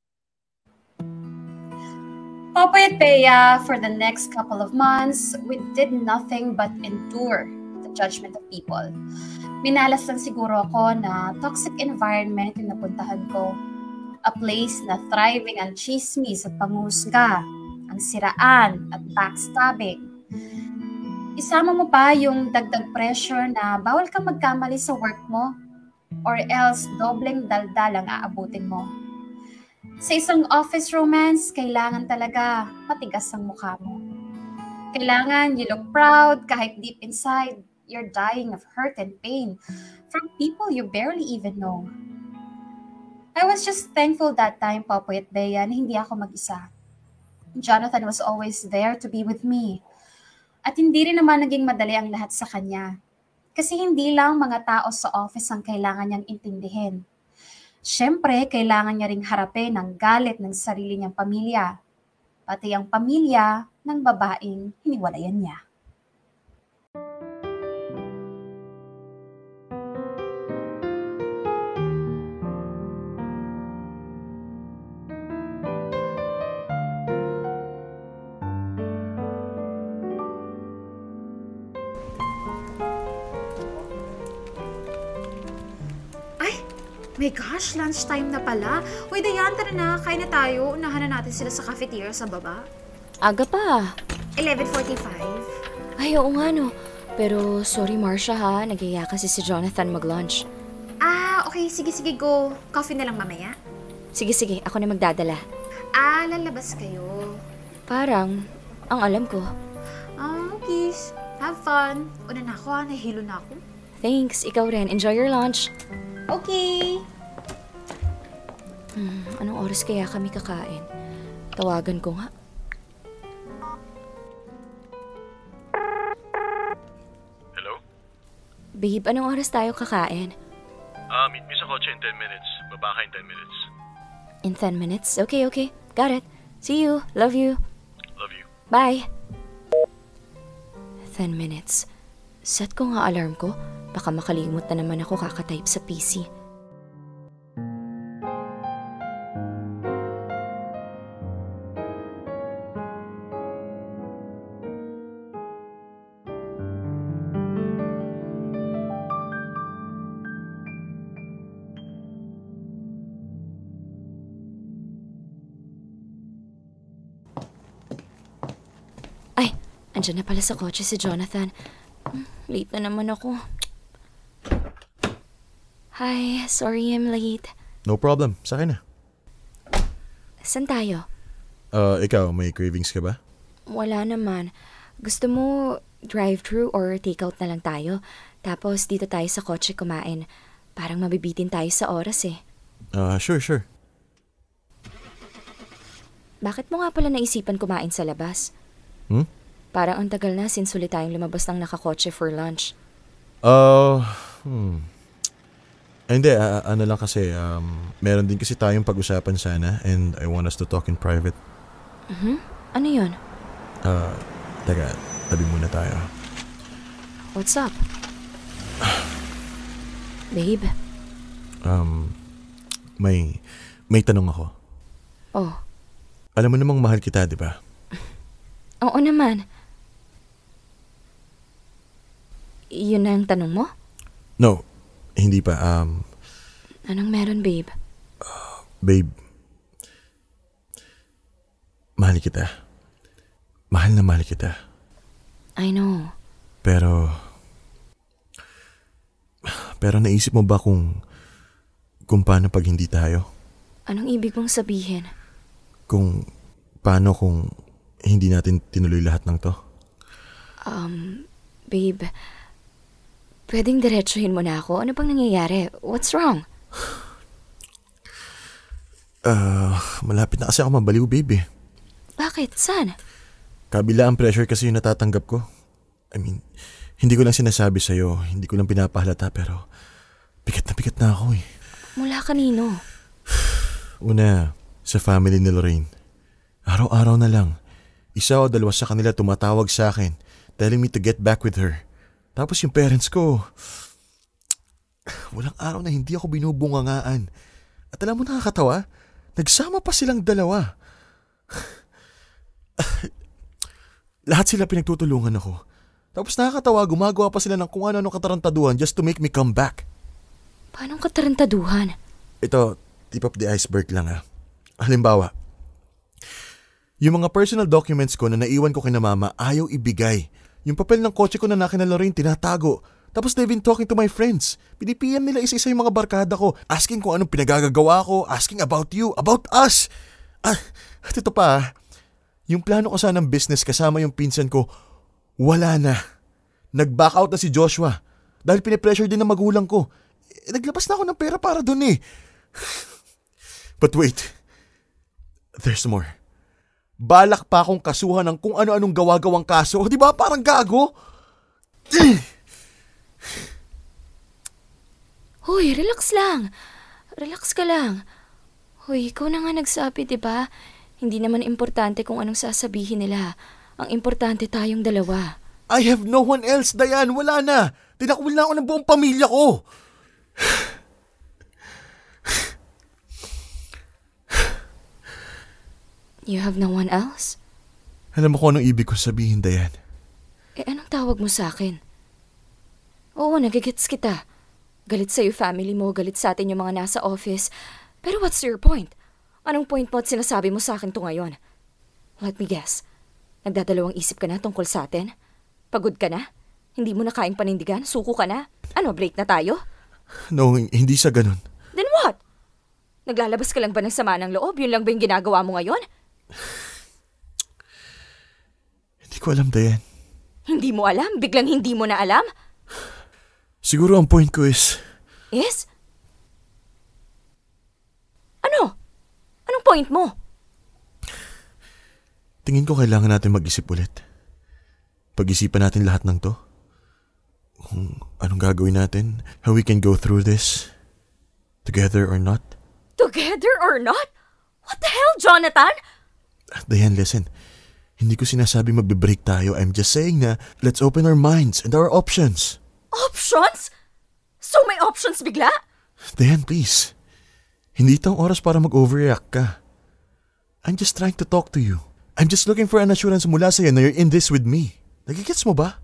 Popoy at Bea, for the next couple of months, we did nothing but endure judgment of people. Minalas lang siguro ako na toxic environment yung napuntahan ko. A place na thriving ang chismis at panghusga, ang ang siraan at backstabbing. Isama mo pa yung dagdag pressure na bawal kang magkamali sa work mo or else dobleng daldal ang aabutin mo. Sa isang office romance, kailangan talaga matigas ang mukha mo. Kailangan you look proud kahit deep inside you're dying of hurt and pain from people you barely even know. I was just thankful that time, Popoy at Bea, na hindi ako mag-isa. Jonathan was always there to be with me. At hindi rin naman naging madali ang lahat sa kanya. Kasi hindi lang mga tao sa office ang kailangan niyang intindihin. Siyempre, kailangan niya ring harapin ang galit ng sarili niyang pamilya. Pati ang pamilya ng babaeng hiniwalayan niya. My gosh, lunchtime na pala. Uy, Dayan, tara na. Kain na tayo. Unahan na natin sila sa cafeteria sa baba. Aga pa. eleven forty-five. Ay, oo nga no. Pero sorry Marcia ha, nag-iya kasi si Jonathan mag-lunch. Ah, okay. Sige, sige, go. Coffee na lang mamaya. Sige, sige. Ako na magdadala. Ah, lalabas kayo. Parang, ang alam ko. Ah, okay. Have fun. Una na ako ha, nahilo na ako. Thanks, ikaw rin. Enjoy your lunch. Okay. Hmm, anong oras kaya kami kakain? Tawagan ko nga. Hello? Babe, anong oras tayo kakain? Ah, uh, meet me sa kotse in ten minutes. Baba ka in ten minutes. In ten minutes? Okay, okay. Got it. See you. Love you. Love you. Bye. ten minutes. Set ko nga alarm ko. Baka makalimot na naman ako kakatype sa P C. Ay, andyan na pala sa kotse si Jonathan. Late na naman ako. Hi, sorry I'm late. No problem, sa akin na. Saan tayo? Uh, ikaw, may cravings ka ba? Wala naman. Gusto mo drive-thru or take-out na lang tayo? Tapos dito tayo sa kotse kumain. Parang mabibitin tayo sa oras eh. Uh, sure, sure. Bakit mo nga pala naisipan kumain sa labas? Hmm? Parang ang tagal na since ulit tayong lumabas ng nakakotse for lunch. Uh, hmm. Ay, hindi, uh, ano lang kasi, um, meron din kasi tayong pag-usapan sana and I want us to talk in private. Mhm. Ano yun? Uh, teka, tabi muna tayo. What's up? Babe? Um, may, may tanong ako. Oh. Alam mo namang mahal kita, di ba? Oo naman. Yun na ang tanong mo? No, hindi pa. Um, Anong meron, babe? Uh, babe, mahal kita. Mahal na mahal kita. I know. Pero, pero naisip mo ba kung, kung paano pag hindi tayo? Anong ibig mong sabihin? Kung, paano kung hindi natin tinuloy lahat ng to? Um, babe, pwedeng diretsuhin mo na ako? Ano bang nangyayari? What's wrong? Uh, malapit na kasi ako mabaliw, babe. Bakit? Saan? Kabila ang pressure kasi yung natatanggap ko. I mean, hindi ko lang sinasabi sa'yo, hindi ko lang pinapahalata, pero bigat na bigat na ako eh. Mula kanino? Una, sa family ni Lorraine. Araw-araw na lang, isa o dalawa sa kanila tumatawag sa akin, telling me to get back with her. Tapos yung parents ko, walang araw na hindi ako binubungangaan. At alam mo nakakatawa, nagsama pa silang dalawa. Lahat sila pinagtutulungan ako. Tapos nakakatawa, gumagawa pa sila ng kung ano-ano katarantaduhan just to make me come back. Paano katarantaduhan? Ito, tip of the iceberg lang ah. Halimbawa, Yung mga personal documents ko na naiwan ko kina mama, ayaw ibigay. Yung papel ng kotse ko na nakina Lorraine, tinatago. Tapos they've been talking to my friends. Pinipm nila isa-isa yung mga barkada ko, asking kung anong pinagagagawa ko, asking about you, about us. Ah, at ito pa, yung plano ko sanang business kasama yung pinsan ko, wala na. Nag-back out na si Joshua dahil pinipressure din ng magulang ko. Eh, naglabas na ako ng pera para dun eh. But wait, there's more. Balak pa akong kasuhan ng kung ano-anong gawa-gawang kaso. Di ba? Parang gago. Hoy, relax lang. Relax ka lang. Hoy, ikaw na nga nagsabi, di ba? Hindi naman importante kung anong sasabihin nila. Ang importante tayong dalawa. I have no one else, Dayan. Wala na. Tinakwil na ako ng buong pamilya ko. You have no one else? Alam mo kung anong ibig ko sabihin, Dayan. Eh, anong tawag mo sa akin? Oo, nagigets kita. Galit sa'yo family mo, galit sa atin yung mga nasa office. Pero what's your point? Anong point mo at sinasabi mo sa akin to ngayon? Let me guess. Nagdadalawang isip ka na tungkol sa atin? Pagod ka na? Hindi mo na kaing panindigan? Suko ka na? Ano, break na tayo? No, hindi sa ganun. Then what? Naglalabas ka lang ba ng sama ng loob? Yun lang ba yung ginagawa mo ngayon? Hindi ko alam, Dayan. Hindi mo alam? Biglang hindi mo na alam? Siguro ang point ko is... Is? Ano? Anong point mo? Tingin ko kailangan natin mag-isip ulit. Pag-isipan natin lahat ng to. Kung anong gagawin natin, how we can go through this. Together or not. Together or not? What the hell, Jonathan? Dayan, listen. Hindi ko sinasabi magbe-break tayo. I'm just saying na let's open our minds and our options. Options? So may options bigla? Dayan, please. Hindi ito ang oras para mag-overreact ka. I'm just trying to talk to you. I'm just looking for an assurance mula sa'yo na you're in this with me. Nagigets mo ba?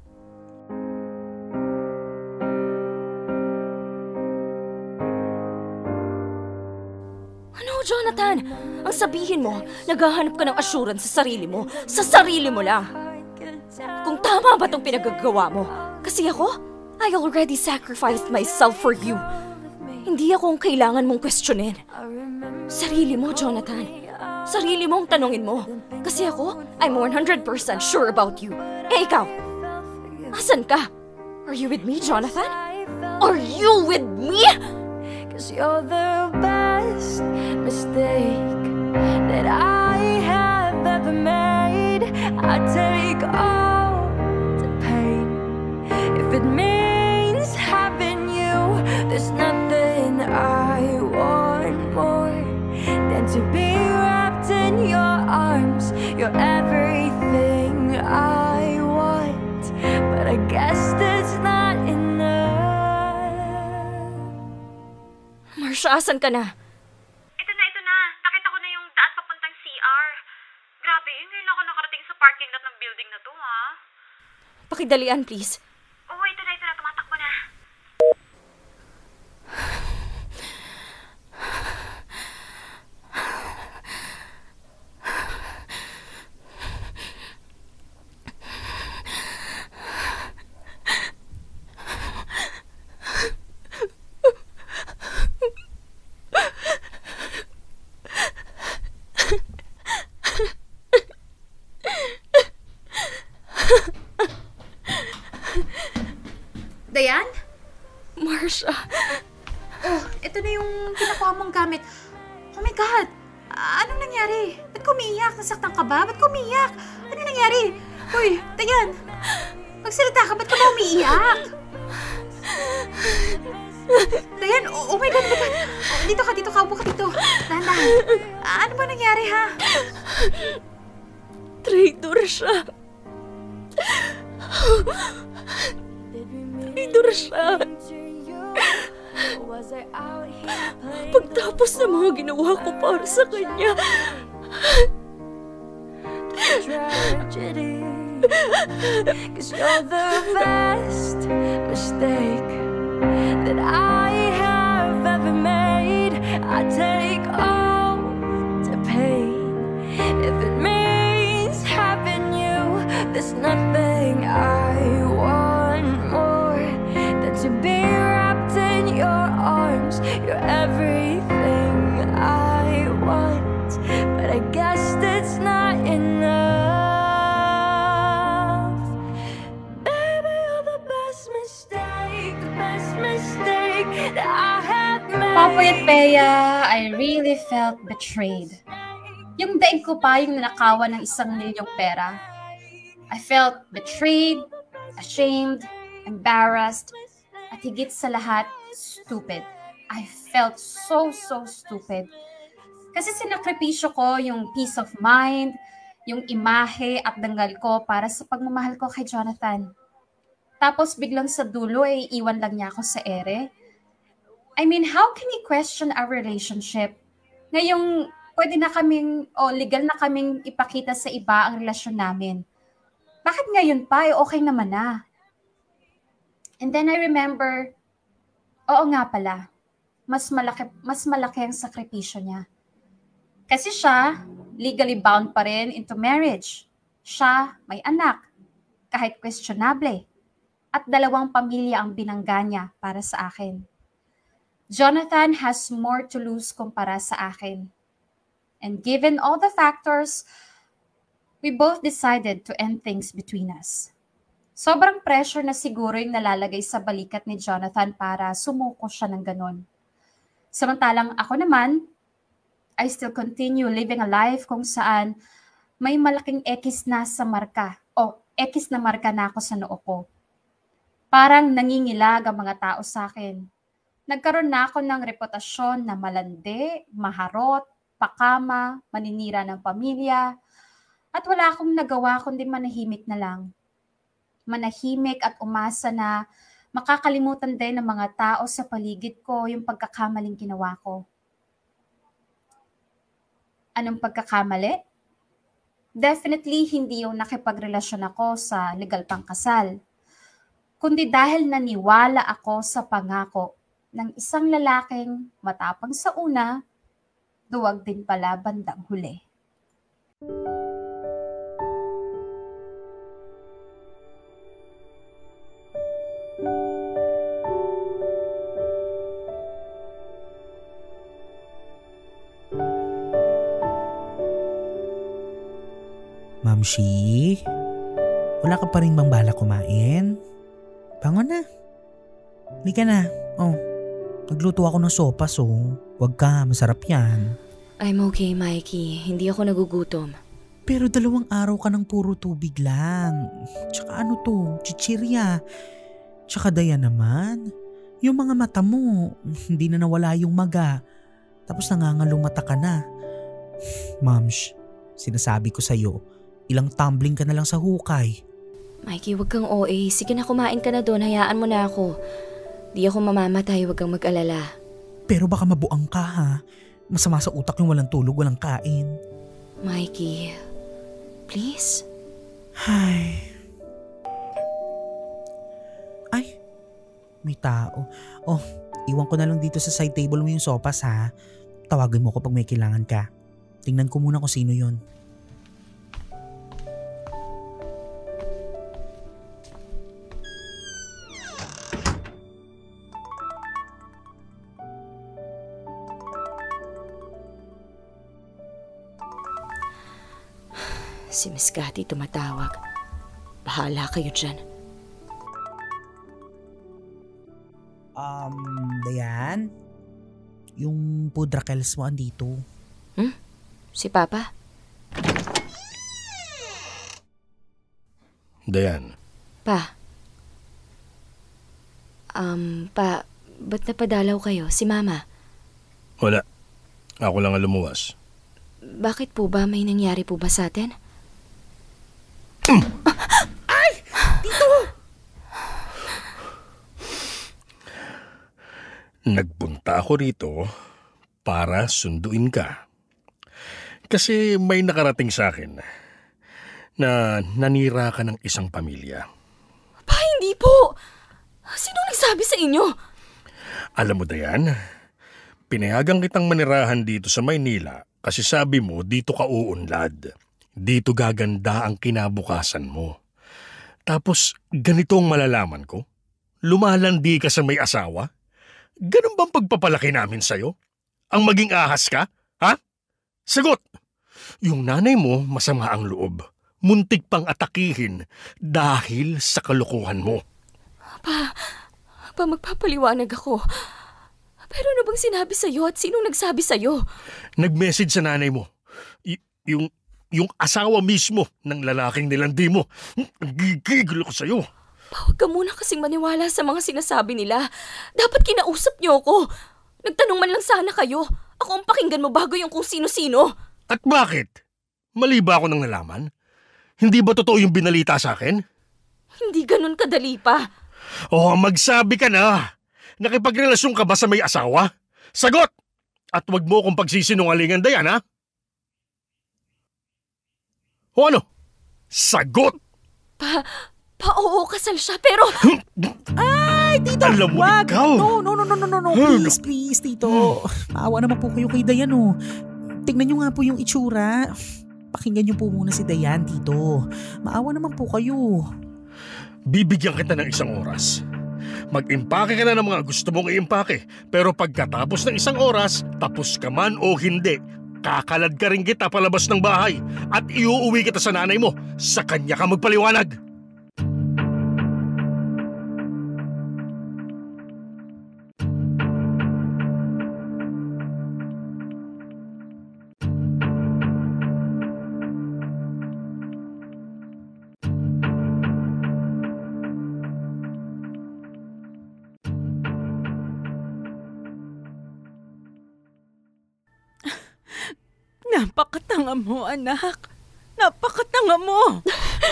Ano, Jonathan? Ang sabihin mo, naghahanap ka ng assurance sa sarili mo. Sa sarili mo lang. Kung tama ba itong pinagagawa mo? Kasi ako, I already sacrificed myself for you. Hindi ako ang kailangan mong questionin. Sarili mo, Jonathan. Sarili mong tanungin mo. Kasi ako, I'm one hundred percent sure about you. Eh, ikaw? Asan ka? Are you with me, Jonathan? Are you with me? Cause you're the best mistake that I have ever made. I take all the pain if it means having you. There's nothing I want more than to be wrapped in your arms. You're everything I want, but I guess that's not enough. Marsha, asan ka na? Ito na, ito na. Nakita ko na yung daan papuntang C R. Grabe, ngayon ako nakarating sa parking lot ng building na to, ha? Pakidalian, please. Oo, ito na, ito na. Tumatakbo na. Dayan? Marsha. Oh, ito na yung pinakuha mong gamit. Oh my God! Ah, anong nangyari? Ba't kumiyak? Nasaktan ka ba? Ba't kumiyak? Ano nangyari? Uy, Dayan! Magsalita ka, ba't ka ba umiiyak? Dayan, oh, oh my God, oh my God. Oh, dito ka, dito ka, upo ka dito. Dahan-dahan. Ah, ano ba nangyari, ha? Traitor siya. Traitor siya. Pagtapos ng mga ginawa ko para sa kanya. Tragedy, 'cause you're the best mistake that I have ever made. I take all the pain if it means best mistake that I have made. Popoy at Bea, I really felt betrayed. Yung daig ko pa yung nanakawan ng isang milyong pera. I felt betrayed, ashamed, embarrassed, at higit sa lahat, stupid. I felt so, so stupid. Kasi sinakripisyo ko yung peace of mind, yung imahe at dangal ko para sa pagmamahal ko kay Jonathan. Tapos biglang sa dulo ay iwan lang niya ako sa ere. I mean, how can he question our relationship? Ngayong pwede na kaming, o legal na kaming ipakita sa iba ang relasyon namin. Bakit ngayon pa? Eh, okay naman na. And then I remember, oo nga pala, mas malaki, mas malaki ang sakripisyo niya. Kasi siya, legally bound pa rin into marriage. Siya, may anak, kahit questionable. At dalawang pamilya ang binangga niya para sa akin. Jonathan has more to lose kumpara sa akin. And given all the factors, we both decided to end things between us. Sobrang pressure na siguro yung nalalagay sa balikat ni Jonathan para sumuko siya ng ganon. Samantalang ako naman, I still continue living a life kung saan may malaking X na sa marka o X na marka na ako sa noo ko. Parang nangingilag ang mga tao sa akin. Nagkaroon na ako ng reputasyon na malandi, maharot, pakama, maninira ng pamilya, at wala akong nagawa kundi manahimik na lang. Manahimik at umasa na makakalimutan din ng mga tao sa paligid ko yung pagkakamaling ginawa ko. Anong pagkakamali? Definitely hindi yung nakipagrelasyon ako sa legal pang kasal, kundi dahil naniwala ako sa pangako ng isang lalaking matapang sa una, duwag din pala bandang huli. Mamshi, wala ka pa rin bang bala kumain? Bangon na. Halika na. Oh, nagluto ako ng sopas oh. Huwag ka, masarap yan. I'm okay, Mikey. Hindi ako nagugutom. Pero dalawang araw ka ng puro tubig lang. Tsaka ano to, chichirya. Tsaka daya naman. Yung mga mata mo, hindi na nawala yung maga. Tapos nangangalumata ka na. Mams, sinasabi ko sa'yo, ilang tumbling ka na lang sa hukay. Mikey, wag kang O A. Sige na, kumain ka na doon. Hayaan mo na ako. Di ako mamamatay. Wag kang mag-alala. Pero baka mabuang ka ha. Masama sa utak yung walang tulog, walang kain. Mikey, please? Ay. Ay, may tao. Oh, iwan ko na lang dito sa side table mo yung sopas ha. Tawagan mo ko pag may kailangan ka. Tingnan ko muna kung sino yun. Si Miss Cathy tumatawag. Bahala kayo dyan. Um, Dayan? Yung pudrakels mo andito. Hmm? Si Papa? Dayan. Pa. Um, pa, ba't napadalaw kayo? Si Mama? Wala. Ako lang ang lumuwas. Bakit po ba? May nangyari po ba sa atin? Ay! Dito! Nagpunta ako rito para sunduin ka. Kasi may nakarating sa akin na nanira ka ng isang pamilya. Pa, hindi po! Sino nagsabi sa inyo? Alam mo, Dayan, pinayagan kitang manirahan dito sa Maynila kasi sabi mo dito ka uunlad. Dito gaganda ang kinabukasan mo. Tapos ganito ang malalaman ko? Lumalandi ka sa may asawa? Ganun bang pagpapalaki namin sa'yo? Ang maging ahas ka? Ha? Sagot! Yung nanay mo masama ang loob. Muntik pang atakihin dahil sa kalokohan mo. Pa, pa magpapaliwanag ako. Pero ano bang sinabi sa'yo at sinong nagsabi sa'yo? Nag-message sa nanay mo. Y- yung, yung asawa mismo ng lalaking nilandi mo. Gigigil ko sa'yo. Huwag ka muna kasing maniwala sa mga sinasabi nila. Dapat kinausap niyo ako. Nagtanong man lang sana kayo. Ako ang pakinggan mo bago yung kung sino-sino. At bakit? Mali ba ako nang nalaman? Hindi ba totoo yung binalita sa akin? Hindi ganun kadali pa. Oh, magsabi ka na. Nakipagrelasyon ka ba sa may asawa? Sagot! At wag mo akong pagsisinungalingan, Diana. O ano? Sagot! Pa, pa oo, kasal siya, pero... Ay, Tito! Alam mo wag. ikaw! No, no, no, no, no, no. Please, please, Tito. Maawa naman po kayo kay Dayan, oh. Tignan nyo nga po yung itsura. Pakinggan nyo po muna si Dayan, Tito. Maawa naman po kayo. Bibigyan kita ng isang oras. Mag-impake ka na ng mga gusto mong i-impake. Pero pagkatapos ng isang oras, tapos ka man o hindi, kakalad ka rin kita palabas ng bahay at iuuwi kita sa nanay mo. Sa kanya ka magpaliwanag. Napakatanga mo, anak. Napakatanga mo.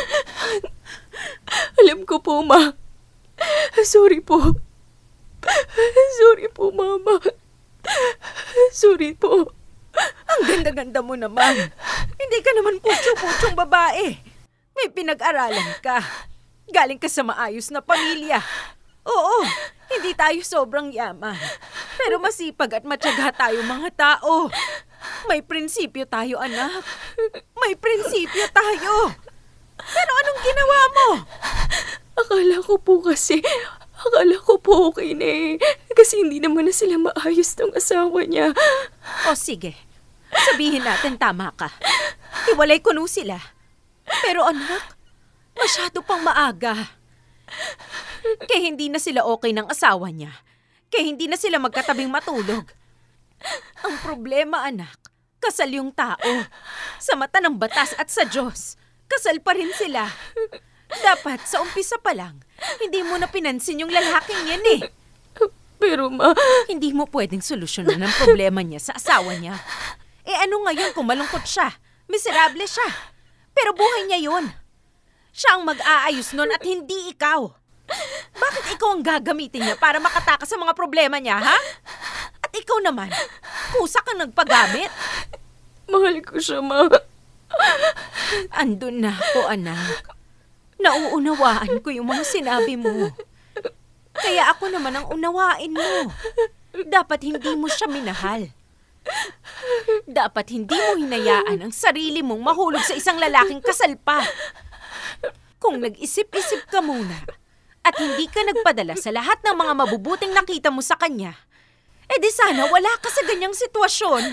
Alam ko po, Ma. Sorry po. Sorry po, Mama. Sorry po. Ang ganda-ganda mo naman. Hindi ka naman putyo-putyong babae. May pinag-aralan ka. Galing ka sa maayos na pamilya. Oo, hindi tayo sobrang yaman. Pero masipag at matyaga tayo mga tao. May prinsipyo tayo, anak. May prinsipyo tayo. Pero anong ginawa mo? Akala ko po kasi, akala ko po okay na eh. Kasi hindi naman na sila maayos ng asawa niya. O sige, sabihin natin tama ka. Hiwalay ko no sila. Pero anak, masyado pang maaga. Kaya hindi na sila okay ng asawa niya. Kaya hindi na sila magkatabing matulog. Ang problema, anak, kasal yung tao. Sa mata ng batas at sa Diyos, kasal pa rin sila. Dapat sa umpisa pa lang, hindi mo na pinansin yung lalaking yan eh. Pero Ma... Hindi mo pwedeng solusyonan ang problema niya sa asawa niya. Eh ano ngayon kung malungkot siya? Miserable siya. Pero buhay niya yun. Siya ang mag-aayos nun at hindi ikaw. Bakit ikaw ang gagamitin niya para makatakas sa mga problema niya, ha? At ikaw naman, kusa kang nagpagamit. Mahal ko siya, Ma. Andun na ako, anak. Nauunawaan ko yung mga sinabi mo. Kaya ako naman ang unawain mo. Dapat hindi mo siya minahal. Dapat hindi mo hinayaan ang sarili mong mahulog sa isang lalaking kasal pa. Kung nag-isip-isip ka muna at hindi ka nagpadala sa lahat ng mga mabubuting nakita mo sa kanya, eh di sana wala ka sa ganyang sitwasyon.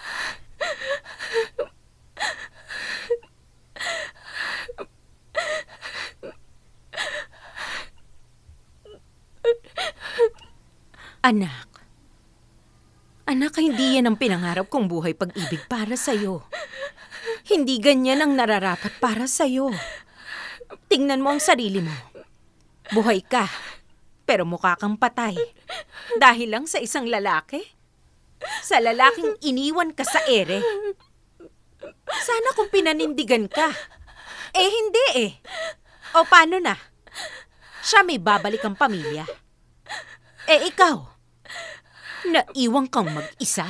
Anak, anak, hindi yan ang pinangarap kong buhay pag-ibig para sa'yo. Hindi ganyan ang nararapat para sa'yo. Tingnan mo ang sarili mo. Buhay ka, pero mukha kang patay. Dahil lang sa isang lalaki? Sa lalaking iniwan ka sa ere? Sana kung pinanindigan ka. Eh, hindi eh. O paano na? Siya may babalik ang pamilya. Eh, ikaw, naiwan kang mag-isa.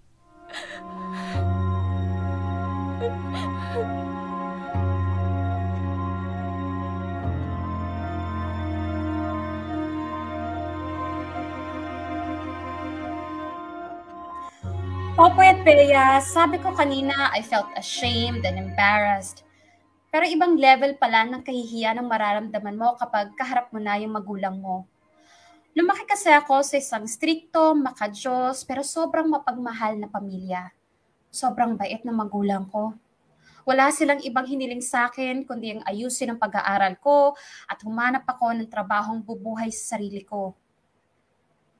Popoy at Bea, sabi ko kanina, I felt ashamed and embarrassed. Pero ibang level pala ng kahihiyan ang mararamdaman mo kapag kaharap mo na yung magulang mo. Lumaki kasi ako sa isang strikto, makadiyos, pero sobrang mapagmahal na pamilya. Sobrang bait na magulang ko. Wala silang ibang hiniling sa akin kundi ang ayusin ang pag-aaral ko at humanap ako ng trabahong bubuhay sa sarili ko.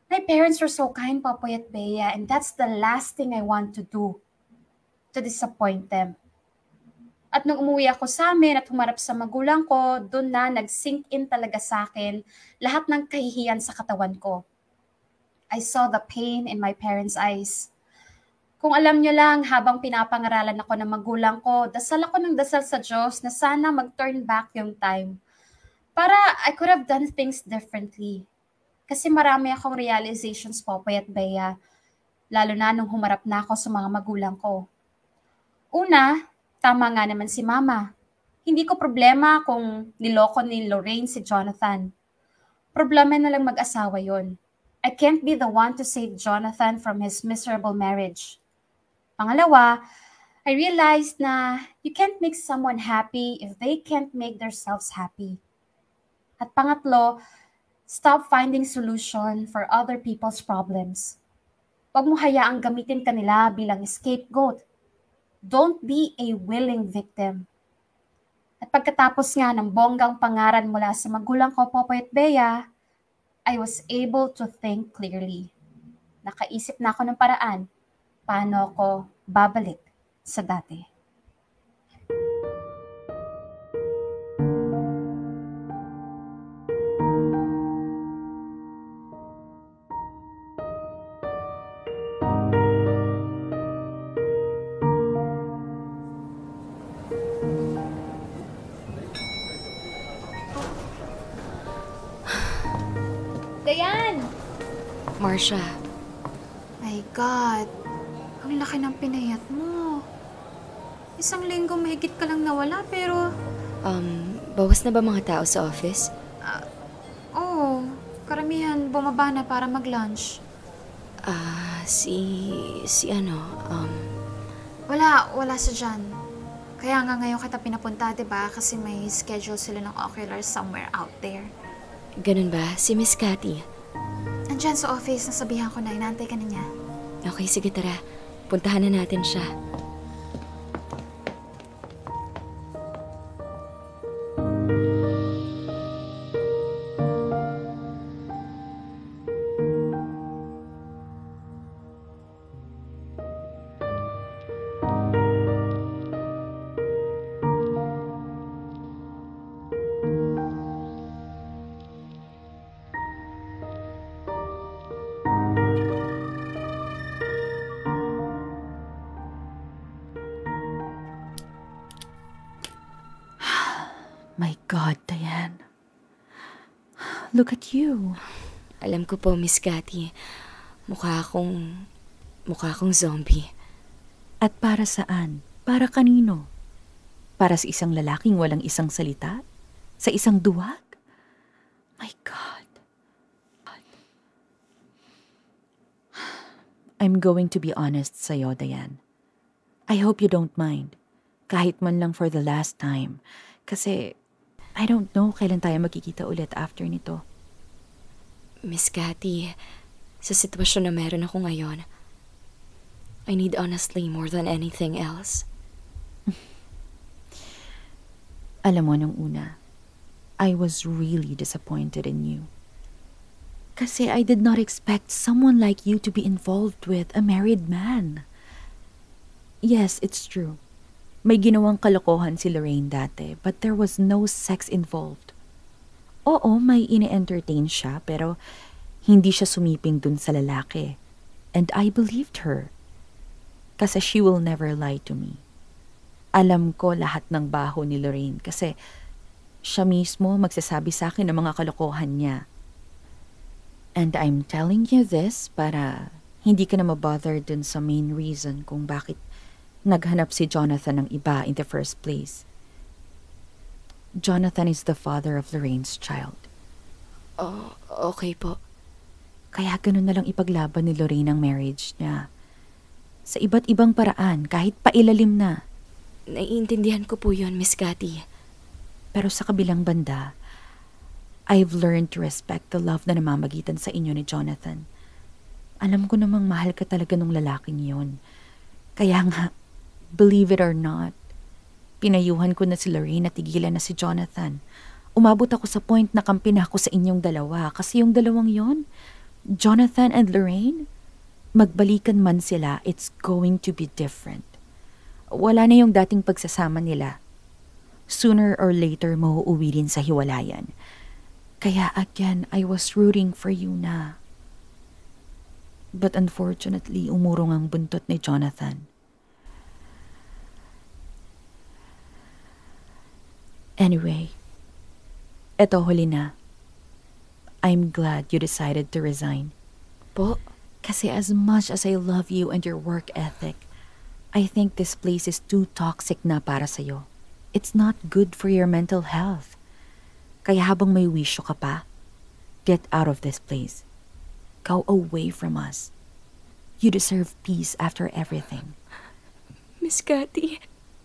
My parents were so kind, Popoy at Bea, and that's the last thing I want to do, to disappoint them. At nung umuwi ako sa amin at humarap sa magulang ko, doon na nag-sink in talaga sa akin lahat ng kahihiyan sa katawan ko. I saw the pain in my parents' eyes. Kung alam nyo lang, habang pinapangaralan ako ng magulang ko, dasal ako ng dasal sa Diyos na sana mag-turn back yung time. Para I could have done things differently. Kasi marami akong realizations, Popoy at Bea, lalo na nung humarap na ako sa mga magulang ko. Una, tama nga naman si Mama. Hindi ko problema kung niloko ni Lorraine si Jonathan. Problema na lang mag-asawa yon. I can't be the one to save Jonathan from his miserable marriage. Pangalawa, I realized na you can't make someone happy if they can't make themselves happy. At pangatlo, stop finding solution for other people's problems. Huwag mo hayaang gamitin kanila bilang scapegoat. Don't be a willing victim. At pagkatapos nga ng bonggang pangaran mula sa magulang ko, Popoy at Bea, I was able to think clearly. Nakaisip na ako ng paraan paano ako babalik sa dati. Dayan! Marcia. My God, ang laki ng pinayat mo. Isang linggo mahigit ka lang nawala pero... Um, bawas na ba mga tao sa office? Uh, Oo, karamihan bumaba na para mag-lunch. Ah, uh, si... si ano, um... Wala, wala sa dyan. Kaya nga ngayon kita pinapunta, diba? Kasi may schedule sila ng ocular somewhere out there. Ganun ba? Si Miss Cathy? Andyan sa office, nasabihan ko na, inaantay ka na niya. Okay, sige tara. Puntahan na natin siya. My God, Diane. Look at you. Alam ko po, Miss Cathy. Mukha akong... mukha akong zombie. At para saan? Para kanino? Para sa isang lalaking walang isang salita? Sa isang duwag? My God. God. I'm going to be honest sa'yo, Diane. I hope you don't mind. Kahit man lang for the last time. Kasi... I don't know kailan tayo magkikita ulit after nito. Miss Cathy, sa sitwasyon na meron ako ngayon, I need honestly more than anything else. Alam mo nung una, I was really disappointed in you. Kasi I did not expect someone like you to be involved with a married man. Yes, it's true. May ginawang kalokohan si Lorraine dati, but there was no sex involved. Oo, may ini-entertain siya, pero hindi siya sumiping dun sa lalaki. And I believed her. Kasi she will never lie to me. Alam ko lahat ng baho ni Lorraine kasi siya mismo magsasabi sa akin ng mga kalokohan niya. And I'm telling you this para hindi ka na mabother dun sa main reason kung bakit naghanap si Jonathan ng iba in the first place. Jonathan is the father of Lorraine's child. Oh, okay po. Kaya ganun na lang ipaglaban ni Lorraine ang marriage niya. Sa iba't ibang paraan, kahit pailalim na. Naiintindihan ko po yun, Miss Cathy. Pero sa kabilang banda, I've learned to respect the love na namamagitan sa inyo ni Jonathan. Alam ko namang mahal ka talaga ng lalaking yun. Kaya nga, believe it or not, pinayuhan ko na si Lorraine at tigilan na si Jonathan. Umabot ako sa point na kampi na ako sa inyong dalawa kasi yung dalawang yon, Jonathan and Lorraine, magbalikan man sila, it's going to be different. Wala na yung dating pagsasama nila. Sooner or later, mauuwi din sa hiwalayan. Kaya again, I was rooting for you na. But unfortunately, umurong ang buntot ni Jonathan. Anyway, eto huli na. I'm glad you decided to resign. Po? Kasi as much as I love you and your work ethic, I think this place is too toxic na para sa'yo. It's not good for your mental health. Kaya habang may wisyo ka pa, get out of this place. Go away from us. You deserve peace after everything. Miss Cathy.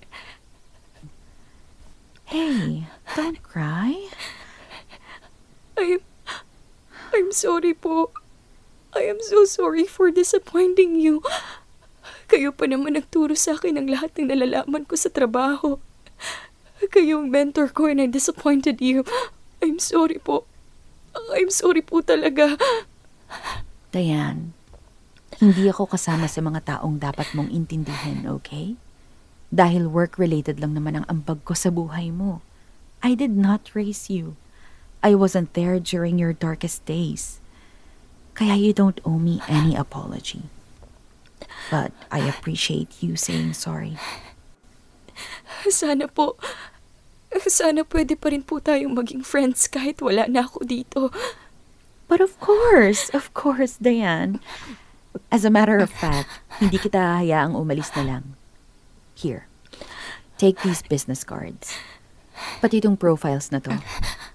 Hey, don't cry. I'm... I'm sorry po. I am so sorry for disappointing you. Kayo pa naman nagturo sa akin ng lahat ng nalalaman ko sa trabaho. Kayo ang mentor ko and I disappointed you. I'm sorry po. I'm sorry po talaga. Diane, hindi ako kasama sa mga taong dapat mong intindihin, okay? Dahil work-related lang naman ang ambag ko sa buhay mo. I did not raise you. I wasn't there during your darkest days. Kaya you don't owe me any apology. But I appreciate you saying sorry. Sana po, sana pwede pa rin po tayong maging friends kahit wala na ako dito. But of course, of course, Diane. As a matter of fact, hindi kita hayaang umalis na lang. Here, take these business cards. Pati itong profiles na to.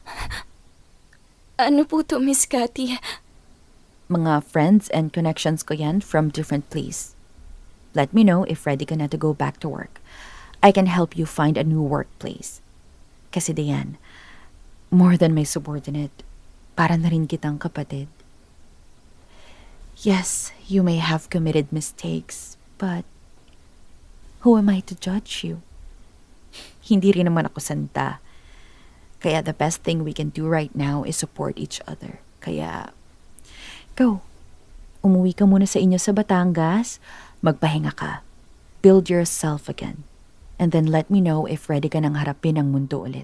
Ano po to, Miss Cathy? Mga friends and connections ko yan from different places. Let me know if ready ka na to go back to work. I can help you find a new workplace. Kasi Diane, more than my subordinate, para na rin kitang kapatid. Yes, you may have committed mistakes, but who am I to judge you? Hindi rin naman ako santa. Kaya the best thing we can do right now is support each other. Kaya, go. Umuwi ka muna sa inyo sa Batangas, magpahinga ka, build yourself again, and then let me know if ready ka nang harapin ang mundo ulit.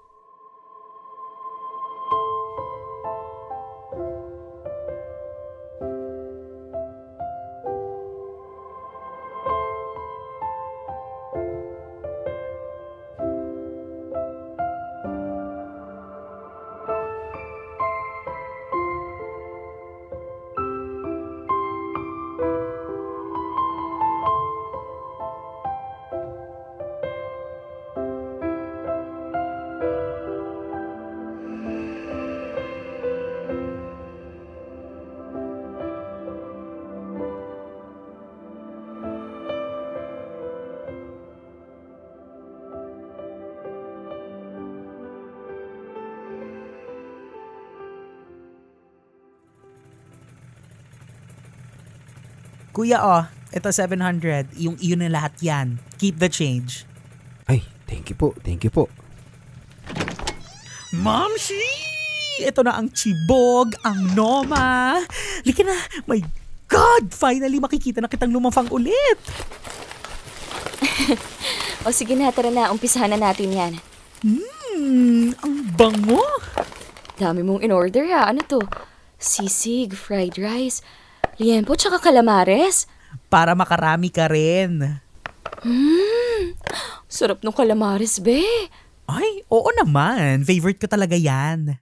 Kuya, oh, ito seven hundred. Yung iyon na lahat yan. Keep the change. Ay, thank you po, thank you po. Mamshi! Ito na ang chibog, ang noma. Lika na, my God! Finally makikita na kitang lumafang ulit. O sige na, tara na. Umpisahan na natin yan. Hmm, ang bango. Dami mong in-order ha. Ano to? Sisig, fried rice, liempo, tsaka calamares. Para makarami ka rin. Hmm, sarap ng calamares, be. Ay, oo naman. Favorite ko talaga yan.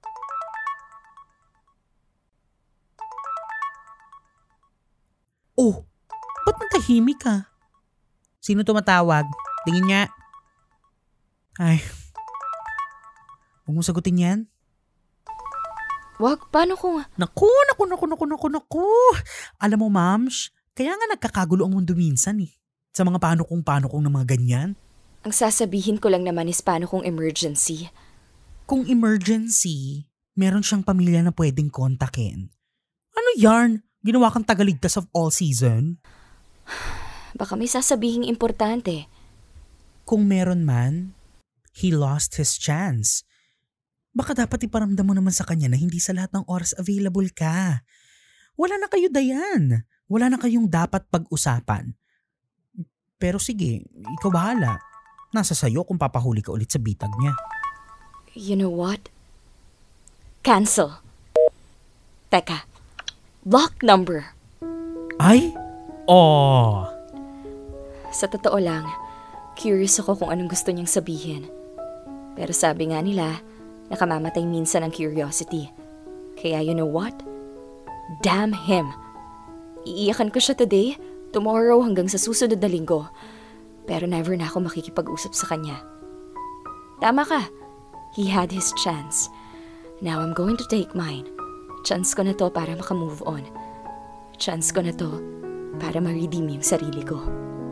Oh, ba't natahimik ka? Sino tumatawag? Tingin nga. Ay, huwag mo sagutin yan. Wag, paano kung... Naku, naku, naku, naku, naku, naku. Alam mo, Mams, kaya nga nagkakagulo ang mundo minsan eh. Sa mga paano kung paano kung na mga ganyan. Ang sasabihin ko lang naman is paano kung emergency. Kung emergency, meron siyang pamilya na pwedeng kontakin. Ano yarn? Ginawa kang tagaligtas of all season? Baka may sasabihing importante. Kung meron man, he lost his chance. Baka dapat iparamdam mo naman sa kanya na hindi sa lahat ng oras available ka. Wala na kayo, Dayan. Wala na kayong dapat pag-usapan. Pero sige, ikaw bahala. Nasa sayo kung papahuli ka ulit sa bitag niya. You know what? Cancel. Teka, block number. Ay? Oh. Sa totoo lang, curious ako kung anong gusto niyang sabihin. Pero sabi nga nila, nakamamatay minsan ang curiosity. Kaya you know what? Damn him. Iiyakan ko siya today, tomorrow hanggang sa susunod na linggo. Pero never na ako makikipag-usap sa kanya. Tama ka. He had his chance. Now I'm going to take mine. Chance ko na to para makamove on. Chance ko na to para ma-redeem yung sarili ko.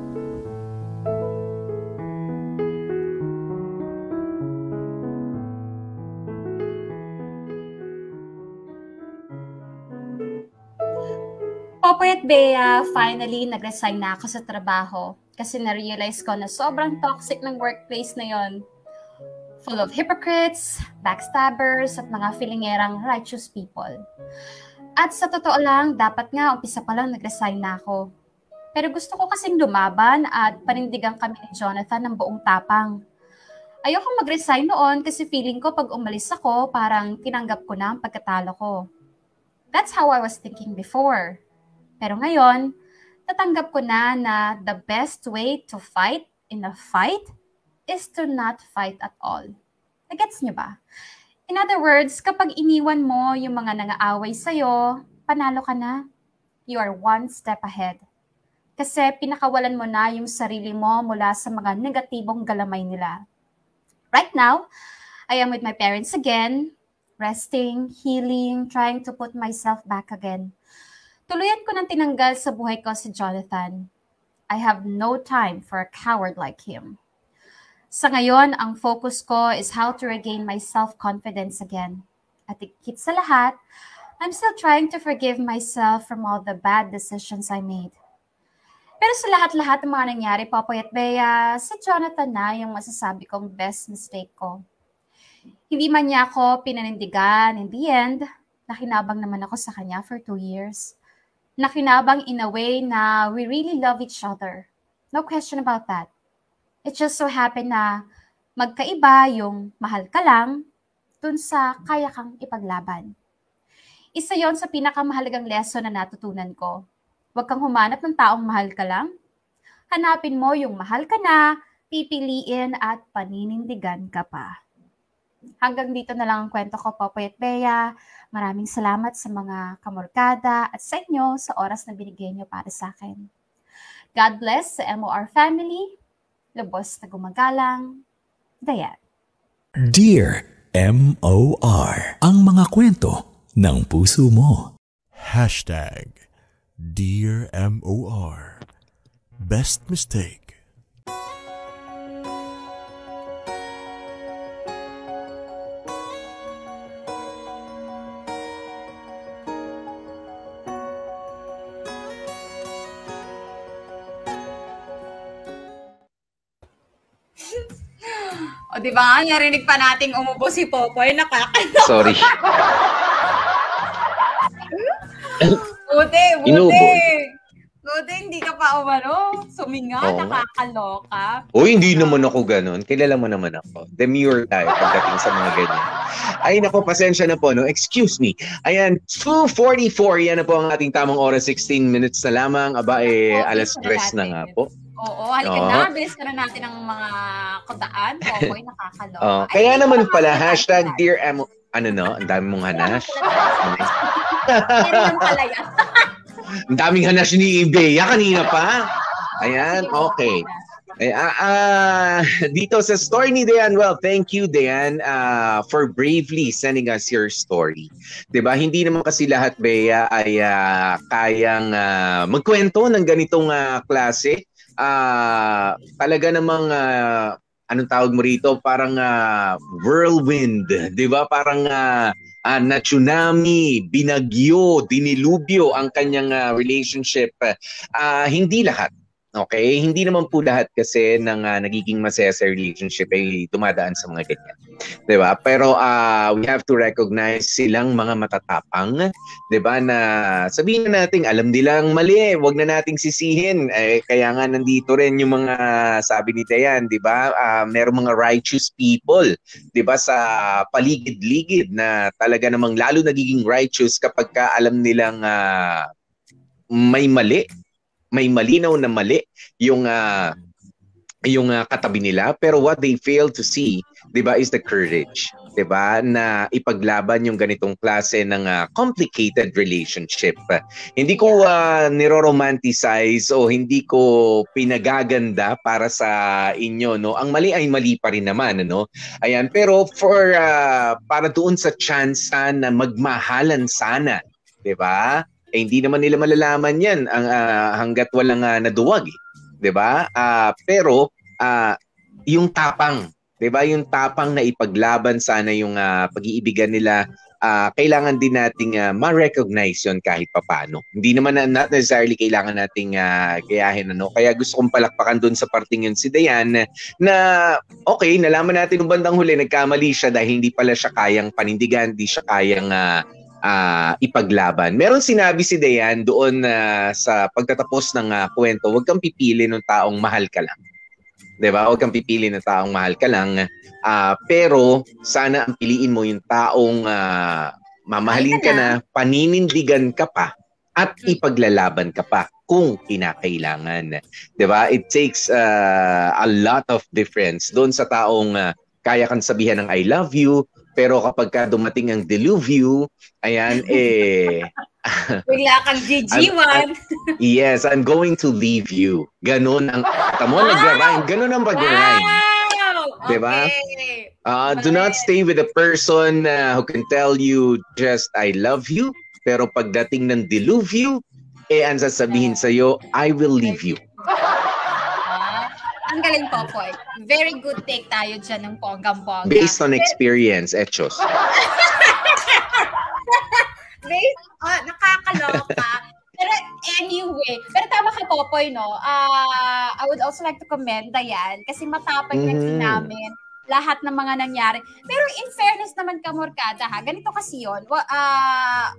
Popoy at Bea, finally, nag-resign na ako sa trabaho kasi na-realize ko na sobrang toxic ng workplace na yon. Full of hypocrites, backstabbers, at mga feelingerang righteous people. At sa totoo lang, dapat nga umpisa pa lang nag-resign na ako. Pero gusto ko kasing lumaban at panindigan kami ni Jonathan ng buong tapang. Ayokong mag-resign noon kasi feeling ko pag umalis ako, parang tinanggap ko na ang pagkatalo ko. That's how I was thinking before. Pero ngayon, natanggap ko na na the best way to fight in a fight is to not fight at all. Nagets niyo ba? In other words, kapag iniwan mo yung mga nang-aaway sa'yo, panalo ka na. You are one step ahead. Kasi pinakawalan mo na yung sarili mo mula sa mga negatibong galamay nila. Right now, I am with my parents again, resting, healing, trying to put myself back again. Tuluyan ko nang tinanggal sa buhay ko si Jonathan. I have no time for a coward like him. Sa ngayon, ang focus ko is how to regain my self-confidence again. At ikit sa lahat, I'm still trying to forgive myself from all the bad decisions I made. Pero sa lahat-lahat ng mga nangyari, Popoy at Bea, si Jonathan na yung masasabi kong best mistake ko. Hindi man niya ako pinanindigan, in the end, nakinabang naman ako sa kanya for two years. Nakinabang in a way na we really love each other. No question about that. It just so happened na magkaiba yung mahal ka lang dun sa kaya kang ipaglaban. Isa yon sa pinakamahalagang lesson na natutunan ko. Huwag kang humanap ng taong mahal ka lang. Hanapin mo yung mahal ka na, pipiliin at paninindigan ka pa. Hanggang dito na lang ang kwento ko, Popoy at Bea. Maraming salamat sa mga kamorkada at sa inyo sa oras na binigay niyo para sa akin. God bless sa M O R family. Lubos na gumagalang. Dayan. Dear M O R, ang mga kwento ng puso mo. Hashtag Dear M O R, Best Mistake. O di ba, narinig pa nating umubo si Popoy, nakakaloka. Sorry. Buti, buti. Inubo. Buti, hindi ka pa umano. Suminga, Oo. nakakaloka. O hindi naman ako ganun. Kilala mo naman ako. Demure tayo pagdating sa mga ganyan. Ay nako, pasensya na po. No? Excuse me. Ayan, two forty-four. Yan na po ang ating tamang oras. sixteen minutes na lamang. Aba, eh, alas tres na nga po. Oo, halika Oo. na. Bilis na natin ang mga kudaan. Popoy, nakakaloka. Oh, kaya naman pala, hashtag Dear M O R. Ano no? Ang dami mong hanash. Meron ng palaya. Ang daming hanash ni Bea kanina pa. Ayan, okay. Eh, ah, ah, dito sa story ni Dayan, well, thank you, Dayan, uh, for bravely sending us your story. Diba? Hindi naman kasi lahat, Bea, ay uh, kayang uh, magkwento ng ganitong uh, klase. Uh, talaga namang uh, anong tawag mo rito, parang uh, whirlwind, 'di ba? Parang uh, uh, na tsunami, binagyo, dinilubyo ang kanyang uh, relationship. Uh, hindi lahat. Okay? Hindi naman po lahat kasi ng uh, nagiging masaya sa relationship ay dumadaan sa mga ganyan. Diba? Pero uh, we have to recognize silang mga matatapang. Diba? Na sabihin na natin, alam nilang mali. Huwag na nating sisihin. Eh, kaya nga nandito rin yung mga sabi ni Dayan. Diba? Uh, merong mga righteous people. Diba? Sa paligid-ligid na talaga namang lalo nagiging righteous kapag ka alam nilang uh, may mali. May malinaw na mali yung uh, yung uh, katabi nila, pero what they fail to see, 'di ba, is the courage, 'di ba, na ipaglaban yung ganitong klase ng uh, complicated relationship. Uh, hindi ko uh, niro-romanticize o hindi ko pinagaganda para sa inyo, no. Ang mali ay mali pa rin naman, no. Ayan, pero for uh, para doon sa chance na magmahalan sana, 'di ba? Eh, hindi naman nila malalaman 'yan ang uh, hangga't walang uh, naduwag, eh. 'Di ba? Uh, pero uh, yung tapang, 'di ba? Yung tapang na ipaglaban sana yung uh, pag-iibigan nila, uh, kailangan din nating uh, ma-recognize 'yon kahit papaano. Hindi naman na, not necessarily kailangan nating uh, gayahin, ano. Kaya gusto kong palakpakan doon sa parting yun si Dayan na okay, nalaman natin ng bandang huli nagkamali siya dahil hindi pala siya kayang panindigan, hindi siya kayang uh, Uh, ipaglaban. Meron sinabi si Dayan doon uh, sa pagtatapos ng uh, kwento, huwag kang pipili ng taong mahal ka lang. 'Di ba? Huwag kang pipili ng taong mahal ka lang. Uh, pero sana ang piliin mo yung taong uh, mamahalin ka na, paninindigan ka pa, at ipaglalaban ka pa kung kinakailangan. 'Di ba? It takes uh, a lot of difference doon sa taong uh, kaya kang sabihan ng I love you, pero kapag ka dumating ang deluve, ayan, eh... Bigla kang G G one. Yes, I'm going to leave you. Ganon ang... Tamo, wow! Nagra-rhyme. Ganon ang pag-rhyme. Wow! Diba? Okay. Uh, do not stay with a person uh, who can tell you just, I love you. Pero pagdating ng deluve, eh, ang sasabihin sa'yo, I will leave you. Ang galing po, Poy. Very good take tayo dyan ng ponggang-pongga. Based on experience, Echos. Based on, nakakaloka. Pero anyway, pero tama ka, Popoy, no? Uh, I would also like to commend Dayan kasi matapang mm-hmm. nagsin namin lahat ng mga nangyari. Pero in fairness naman ka, Morgada, ha? Ganito kasi yun. Uh,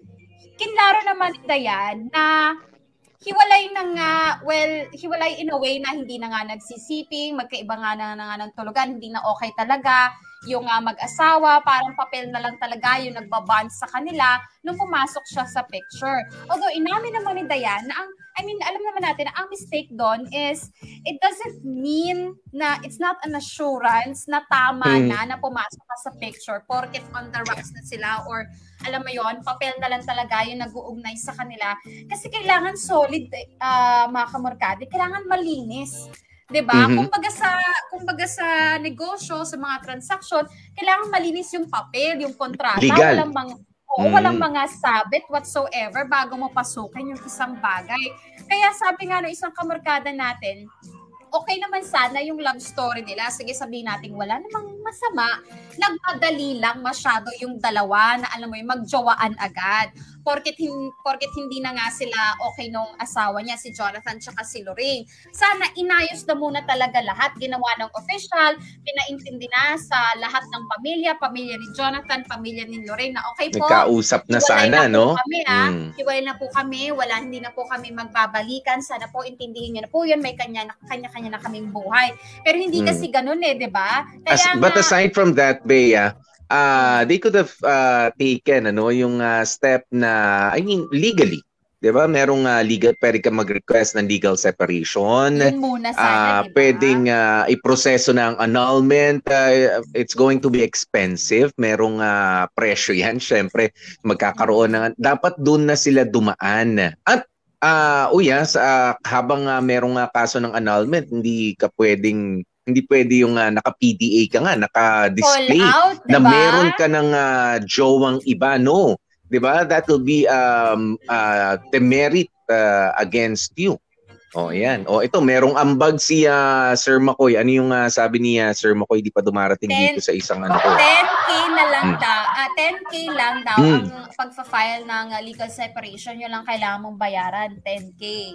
kinlaro naman ni Dayan na hiwalay na nga, well, hiwalay in a way na hindi na nga nagsisiping, magkaiba nga na, na nga ng tulugan, hindi na okay talaga. Yung uh, mag-asawa, parang papel na lang talaga yung nagbabond sa kanila nung pumasok siya sa picture. Although, inamin naman ni Dayan na ang, I mean, alam naman natin na ang mistake doon is, it doesn't mean na it's not an assurance na tama mm. na na pumasok ka sa picture porket on the rocks na sila or alam mo yon, papel na lang talaga yung nag-uugnay sa kanila. Kasi kailangan solid, uh, mga kamorkade, kailangan malinis. 'Di ba? Mm-hmm. Kumbaga sa kumbaga sa negosyo, sa mga transaction, kailangan malinis yung papel, yung kontrata, legal. Walang mga oo, mm. walang mga sabit whatsoever bago mo pasukin yung isang bagay. Kaya sabi nga no isang kamorkada natin, okay naman sana yung love story nila. Sige, sabihin natin wala namang masama. Nagmadali lang masyado yung dalawa na alam mo yung magjowaan agad. Porket, hin- porket hindi na nga sila okay nung asawa niya, si Jonathan tsaka si Lorraine. Sana inayos na muna talaga lahat. Ginawa ng official, pinaintindi na sa lahat ng pamilya, pamilya ni Jonathan, pamilya ni Lorraine na okay po. Nagkausap na sana, na no? Kami, ha? Mm. Hiwalay na po kami, wala, hindi na po kami magbabalikan. Sana po intindihin niyo na po yun, may kanya, kanya-kanya na kaming buhay. Pero hindi mm. kasi ganun eh, di ba? As, but nga, aside from that, Bea, uh, they could have uh, taken ano, yung uh, step na, I mean, legally. Diba? Merong uh, legal, pwede ka mag-request ng legal separation. Yun muna sana, uh, diba? Pwedeng uh, iproseso ng annulment. Uh, it's going to be expensive. Merong uh, presyo yan. Siyempre, magkakaroon ng... Dapat doon na sila dumaan. At, uh, uya, uh, habang uh, merong uh, kaso ng annulment, hindi ka pwedeng... Hindi pwede yung uh, naka-P D A ka nga, naka-display out, diba? Na meron ka ng uh, jowang iba. No. Diba? That will be um, uh, demerit uh, against you. O, oh, yan. O, oh, ito, merong ambag si uh, Sir Makoy. Ano yung uh, sabi ni uh, Sir Makoy, di pa dumarating ten, dito sa isang ano ko? ten K na lang hmm. daw. Uh, ten K lang daw hmm. ang pagpa-file ng uh, legal separation. Yun lang kailangan mong bayaran, ten K.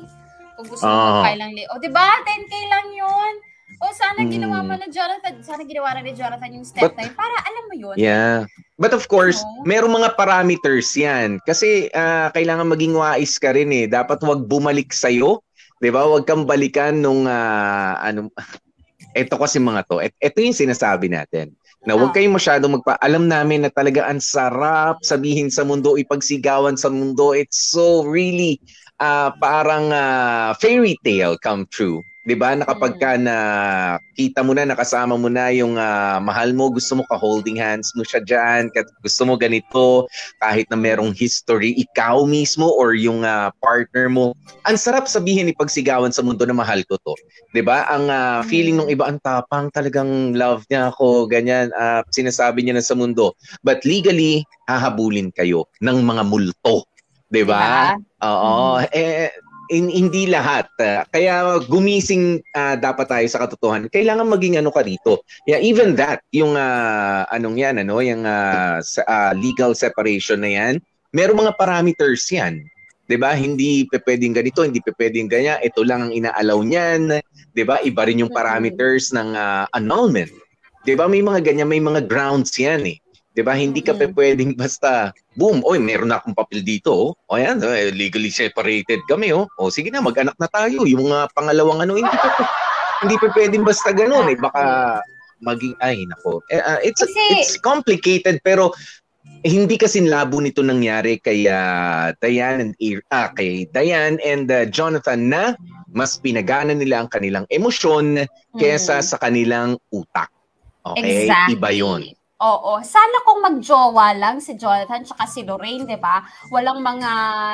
Kung gusto mo Ah. mag-file ng leave. O, di ba? ten K lang yun. O, sana Mm. ginawa mo na Jonathan. Sana ginawa na ni Jonathan yung step But- na yun. Para alam mo yun. Yeah. But of course, merong mga parameters yan. Kasi ah, kailangan maging wais ka rin eh. Dapat wag bumalik sa'yo. Di ba? Wag kang balikan nung ah, ano. Ito kasi mga to. Et, ito yung sinasabi natin. Na huwag kayong masyadong magpa... Alam namin na talaga ang sarap sabihin sa mundo, ipagsigawan sa mundo. It's so really ah, parang ah, fairy tale come true. 'Di ba? Na kapag ka na kita mo na, nakasama mo na yung ah, mahal mo, gusto mo ka-holding hands mo siya dyan, kat- gusto mo ganito, kahit na merong history, ikaw mismo or yung ah, partner mo. Ang sarap sabihin ipagsigawan sa mundo na mahal ko to. 'Di ba? Ang ah, feeling ng iba, ang tapang, talagang love niya ako, ganyan, ah, sinasabi niya na sa mundo. But legally, hahabulin kayo ng mga multo. 'Di ba? Oo. Eh, in, hindi lahat. Ah, kaya gumising ah, dapat tayo sa katotohanan. Kailangan maging ano ka dito. Yeah, even that, yung ah, anong yan, ano, yung ah, sa- ah, legal separation na yan, merong mga parameters yan. 'Di ba? Hindi pe pwedeng ganito, hindi pe pwedeng ganyan. Ito lang ang inaalaw niyan. 'Di ba? Iba rin yung parameters ng ah, annulment. 'Di ba? May mga ganyan, may mga grounds yan eh. 'Di ba? Hindi ka pe pwedeng basta boom, oy, meron na akong papel dito. Oh. O yan, eh, legally separated kami, oh. O sige na, mag-anak na tayo. Yung mga pangalawang ano, hindi pa hindi pa pwedeng basta ganoon eh. Baka maging ay nako. Eh, ah, it's Kasi- it's complicated pero hindi kasi labo nito nangyari kay ah, Diane and Ir- ah, kay Diane and ah, Jonathan na mas pinagana nila ang kanilang emosyon kaysa Mm. sa kanilang utak. Okay? Exactly. Iba 'yon. Oo. Sana kung magjowa lang si Jonathan tsaka si Lorraine, di ba? Walang mga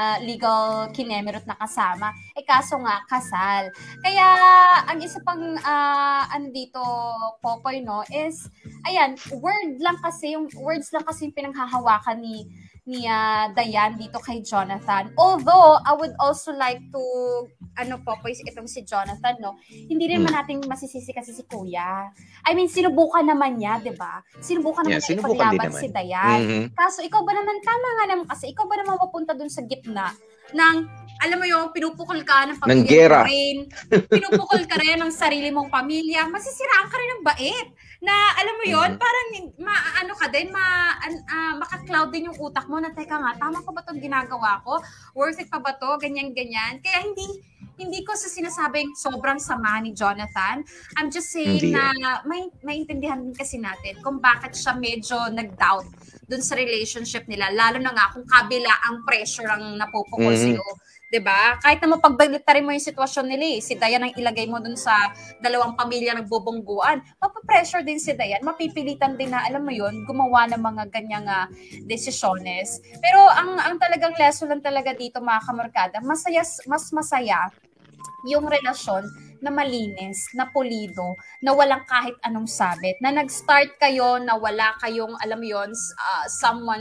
legal kinemerot na kasama. Eh kaso nga, kasal. Kaya, ang isa pang, ah, ano dito, Popoy, no, is, ayan, word lang kasi, yung words lang kasi yung pinanghahawakan ni ni ah, Diane dito kay Jonathan. Although, I would also like to, ano Popoy, itong si Jonathan, no, hindi rin Hmm. man natin masisisi kasi si Kuya. I mean, sinubukan naman niya, di ba? Sinubukan naman Yeah, niya sinubukan din ipaglaban naman. si Dayan. Mhm. Kaso ikaw ba naman, tama nga naman kasi, ikaw ba naman mapunta dun sa gitna ng, alam mo yung pinupukol ka ng Ng pamilya gera. mo rin, pinupukol ka rin ng sarili mong pamilya, masisiraan ka rin ng bait. Na, alam mo yon parang, ma, ano ka din, ma, an, ah, maka-cloud din yung utak mo na, teka nga, tama pa ba itong ginagawa ko? Worth it pa ba to? Ganyan-ganyan. Kaya hindi, hindi ko sa sinasabing sobrang sama ni Jonathan. I'm just saying Hindi na may maintindihan din kasi natin kung bakit siya medyo nag-doubt dun sa relationship nila. Lalo na nga kung kabila ang pressure ang napupukol Mhm. sa'yo. 'Di ba? Kahit na mapagbalitarin mo yung sitwasyon nila eh. Si Dayan ang ilagay mo dun sa dalawang pamilya nagbubungguan. Mapapressure din si Dayan. Mapipilitan din na, alam mo yun, gumawa ng mga ganyang ah, desisyones. Pero ang ang talagang lesson lang talaga dito mga kamarkada, masaya, mas masaya yung relasyon na malinis, na pulido, na walang kahit anong sabit. Na nag-start kayo na wala kayong, alam mo yun, s- ah, someone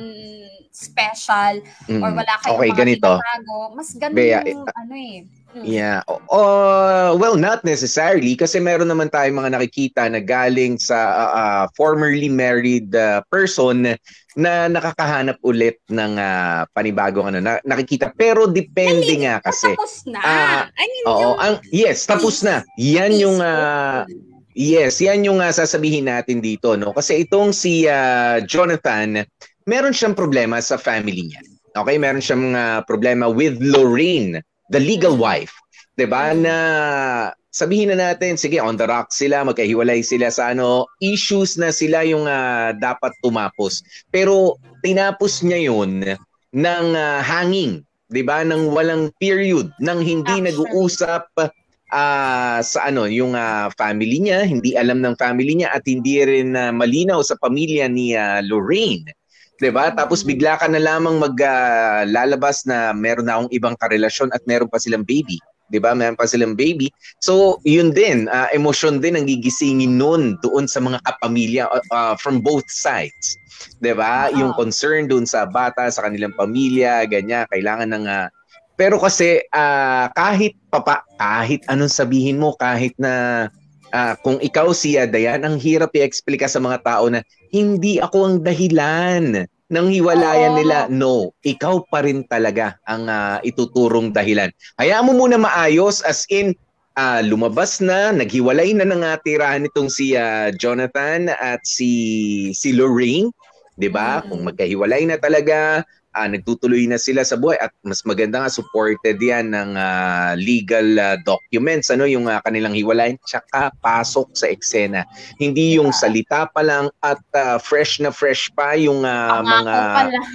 special or Mm. wala kayong Okay, mga ganito. tinatago. Mas ganun Bea, yung, ano eh. Mm. Yeah. Oh, well, not necessarily kasi meron naman tayong mga nakikita na galing sa ah, ah, formerly married ah, person na nakakahanap ulit ng ah, panibagong ano na nakikita pero depende nga kasi. Tapos na. Ah, I mean, oo, yung ang yes, tapos na. Yan yung ah, yes, yan yung ah, sasabihin natin dito, no? Kasi itong si ah, Jonathan, meron siyang problema sa family niya. Okay, meron siyang ah, problema with Lorraine, the legal wife. 'Di ba? Na sabihin na natin, sige, on the rock sila, magkahiwalay sila sa ano, issues na sila yung ah, dapat tumapos. Pero tinapos niya yun ng ah, hanging, 'di ba? Nang walang period, nang hindi nag-uusap ah, sa ano, yung ah, family niya, hindi alam ng family niya at hindi rin ah, malinaw sa pamilya ni ah, Lorraine. 'Di ba? Tapos bigla ka na lamang maglalabas na meron na akong ibang karelasyon at meron pa silang baby. 'Di ba? Meron pa silang baby. So, yun din, ah, emosyon din ang gigisingin nun doon sa mga kapamilya ah, from both sides. 'Di ba? Yung concern doon sa bata, sa kanilang pamilya, ganyan, kailangan ng ah, pero kasi ah, kahit papa, kahit anong sabihin mo, kahit na ah, kung ikaw si ah, Dayan, ang hirap i-explica sa mga tao na hindi ako ang dahilan ng hiwalayan Oo. nila, no, ikaw pa rin talaga ang ah, ituturong dahilan. Hayaan mo muna maayos, as in, ah, lumabas na, naghiwalay na ng ah, tirahan nitong si ah, Jonathan at si si Lorraine, 'di ba? Kung magkahiwalay na talaga, ah, nagtutuloy na sila sa buhay at mas maganda nga supported 'yan ng ah, legal ah, documents, ano yung ah, kanilang hiwalayan, tsaka pasok sa eksena. Hindi yung salita pa lang at ah, fresh na fresh pa yung ah, Pangako mga pa lang.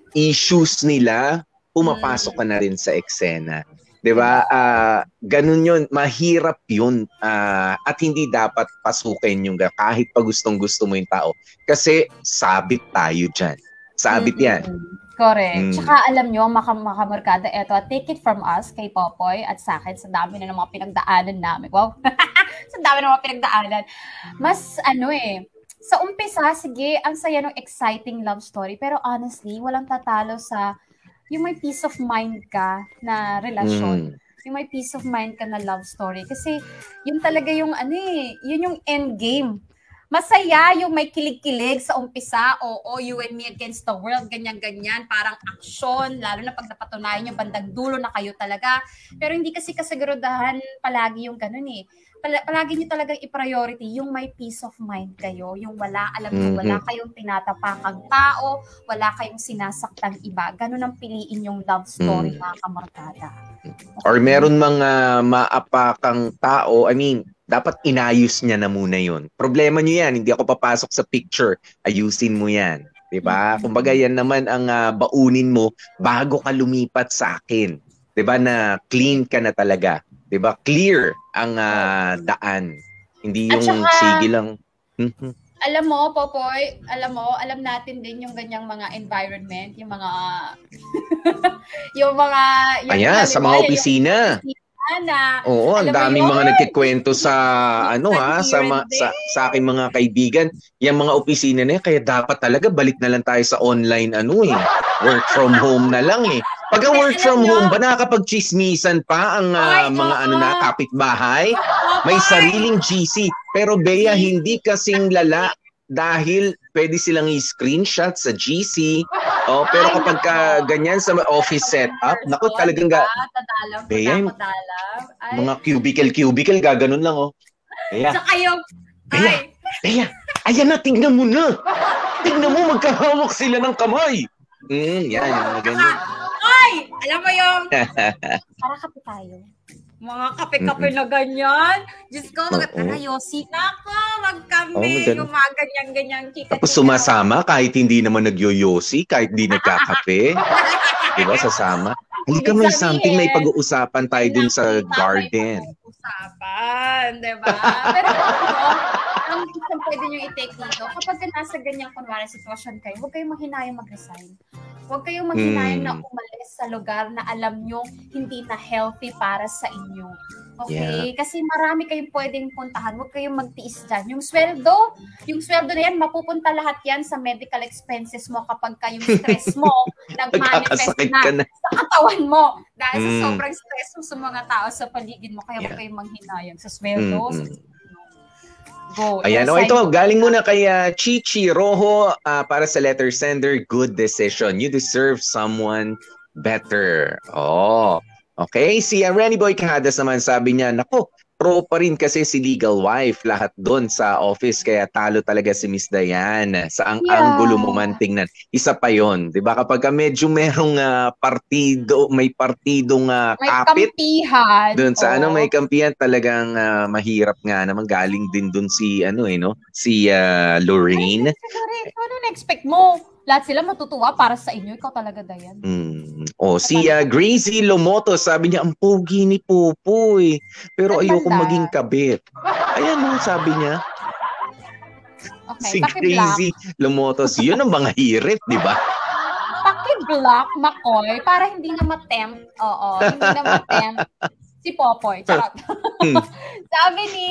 issues nila, pumapasok ka na rin sa eksena. 'Di ba? Ah, ganun 'yun, mahirap 'yun. Ah, at hindi dapat pasukin yung ga- kahit pa gustong-gusto mo yung tao. Kasi sabit tayo diyan. Sabit 'yan. Correct. Mm. Tsaka alam nyo, maka, makamarkada, eto, take it from us, kay Popoy, at sa akin, sa dami na ng mga pinagdaanan namin. Wow! Sa dami na mga pinagdaanan. Mas, ano eh, sa umpisa, sige, ang saya ng exciting love story, pero honestly, walang tatalo sa yung may peace of mind ka na relasyon. Mm. Yung may peace of mind ka na love story. Kasi, yun talaga yung, ano eh, yun yung end game. Masaya yung may kilig-kilig sa umpisa, oo, you and me against the world, ganyan-ganyan, parang aksyon, lalo na pag napatunayan yung bandang dulo na kayo talaga. Pero hindi kasi kasigurudahan palagi yung ganun eh. Pal- palagi nyo talagang i-priority yung may peace of mind kayo, yung wala, alam nyo, wala Mhm. kayong tinatapakang tao, wala kayong sinasaktang iba. Ganun ang piliin yung love story, Mm. mga kamarkada. Or meron mga maapakang tao, I mean, dapat inayos niya na muna yun. Problema niyo yan, hindi ako papasok sa picture. Ayusin mo yan. Diba? Kumbaga yan naman ang ah, baunin mo bago ka lumipat sa akin. Diba? Na clean ka na talaga. Diba? Clear ang ah, daan. Hindi At yung saka- sige lang. Mhm. Alam mo, Popoy, alam mo, alam natin din yung ganyang mga environment, yung mga, yung mga, yung Ayan, sa mga opisina. na, Oo, ang alam mo daming yun? mga nagkikwento sa ano ha, sa, ma- here sa sa aking mga kaibigan, yung mga opisina na yan, kaya dapat talaga balik na lang tayo sa online ano eh. Work from home na lang eh. Pag ang work from home ba nakakapag-chismisan pa ang ah, mga ano na kapitbahay? May sariling G C. Pero Bea, hindi kasing lala dahil pwede silang i-screenshot sa G C. Oh, pero kapag ka ganyan sa office setup, naku talagang ga Tadalang, Bea, yung tadalang. Ay, mga cubicle-cubicle, gaganon lang, oh. Bea, tsaka yung, Bea, Bea, ayan na, tingnan mo na. Tingnan mo, magkahawak sila ng kamay. Mm, yan, yung mga ganyan. ay, alam mo yung, para kape tayo. Mga kape-kape Mm-mm. na ganyan. Diyos ko, mga Oo. tara, Yossi na ako, magkami. Oo, ganun. yung mga ganyan-ganyan, chika Tapos sumasama kahit hindi naman nagyoyosi, kahit hindi nagkakape. Diba, sasama. Halika, may Ibig something, may sabihin, pag-uusapan tayo dun sa garden. usapan, di ba? Pero ano, ang isang pwede nyo i-take dito, kapag ka nasa ganyang kunwari sitwasyon kayo, huwag kayong manghinayang mag-resign. Huwag kayong manghinayang Mm. na umalis sa lugar na alam nyo hindi na healthy para sa inyo. Okay? Kasi marami kayong pwedeng puntahan. Huwag kayong magtiis dyan. Yung sweldo, yung sweldo na yan, mapupunta lahat yan sa medical expenses mo kapag ka yung stress mo nag-manifest Nagkakasakit na, ka na. sa katawan mo. Dahil sa Mm. sobrang stress mo sa mga tao sa paligid mo. Kaya huwag kayong manghinayang sa sweldo. Mm, Sa, mm. go. Ayan, o Resign ito, mo. galing muna kay ah, Chichi Rojo ah, para sa letter sender, good decision. You deserve someone better. Oh, okay. Si uh, Renny Boy Cahadas naman sabi niya, nako, pro pa rin kasi si legal wife lahat doon sa office kaya talo talaga si Miss Diane sa ang Yeah. anggulo mo man tingnan. Isa pa yon, 'di ba? Kapag ka medyo merong ah, partido, may partidong ah, May kapit kampihan. doon sa ano Oo. may kampihan talagang ah, mahirap nga naman galing din doon si ano eh no si ah, Lorraine. Siguro, ano na-expect mo? Lahat sila matutuwa para sa inyo. Ikaw talaga, Dayan. Mm. O si ah, Gracie Lomoto sabi niya ang pogi ni Pupoy pero Ang ayoko ganda. maging kabit. Ayan mo sabi niya. Okay, Si paki-block. Gracie Lomoto, yun ang mga hirit, di ba? Paki-block, Makoy, para hindi na matempt. Oo, hindi na matempt si Popoy. Charot. Hmm. Sabi ni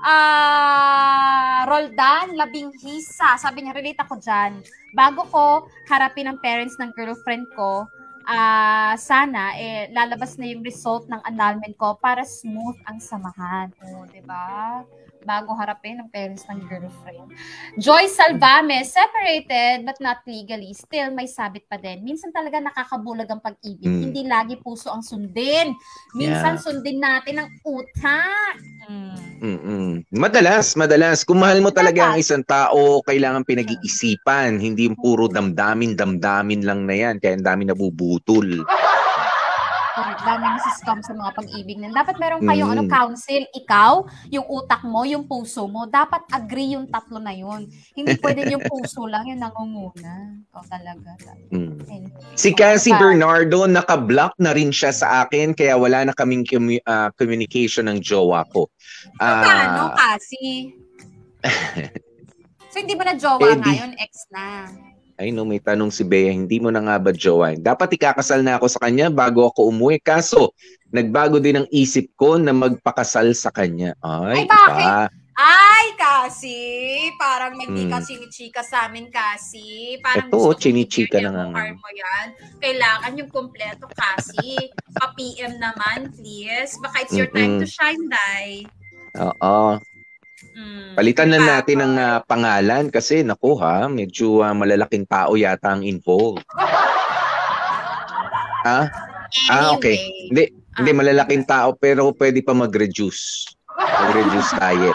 ah Roldan Labing Hisa, sabi niya, relate ako dyan. Bago ko harapin ang parents ng girlfriend ko, ah sana, eh, lalabas na yung result ng annulment ko para smooth ang samahan. O, di ba? bago harapin ang parents ng girlfriend. Joy Salvame, separated but not legally. Still, may sabit pa din. Minsan talaga nakakabulag ang pag-ibig. Mm. Hindi lagi puso ang sundin. Minsan Yeah. sundin natin ang utak. Mm. Mm-mm. Madalas, madalas. Kung mahal mo talaga ang isang tao, kailangan pinag-iisipan. Hindi yung puro damdamin, damdamin lang na yan. Kaya ang dami nabubutol. Correct. Dami nasi-scam sa mga pag-ibig na. Dapat meron kayong Mm. ano, counsel. Ikaw, yung utak mo, yung puso mo. Dapat agree yung tatlo na yun. Hindi pwede yung puso lang, yung nangunguna. Ikaw talaga. Mm. Anyway. Si Cassie Pa- Bernardo, naka-block na rin siya sa akin, kaya wala na kaming commu- ah, communication ng jowa ko. Ah, Paano kasi? So, hindi mo na jowa Eh, di- ngayon, ex na. Ay no, may tanong si Bea, hindi mo na nga ba jowa? Dapat ikakasal na ako sa kanya bago ako umuwi. Kaso, nagbago din ang isip ko na magpakasal sa kanya. Ay, Ay, bakit? iba. Ay, kasi, parang hindi Hmm. ka chinichika sa amin kasi. Parang Ito, gusto ko chinichika na nga. i-M O R mo yan. Kailangan yung kompleto kasi. Pa-P M naman, please. Baka it's your time Mm-mm. to shine, Day. Oo. Mm. Palitan na natin ang ah, pangalan kasi naku ha, medyo ah, malalaking tao yata ang involved. Ha? Ah, okay. Hindi, hindi malalaking tao pero pwede pa mag-reduce. Mag-reduce diet.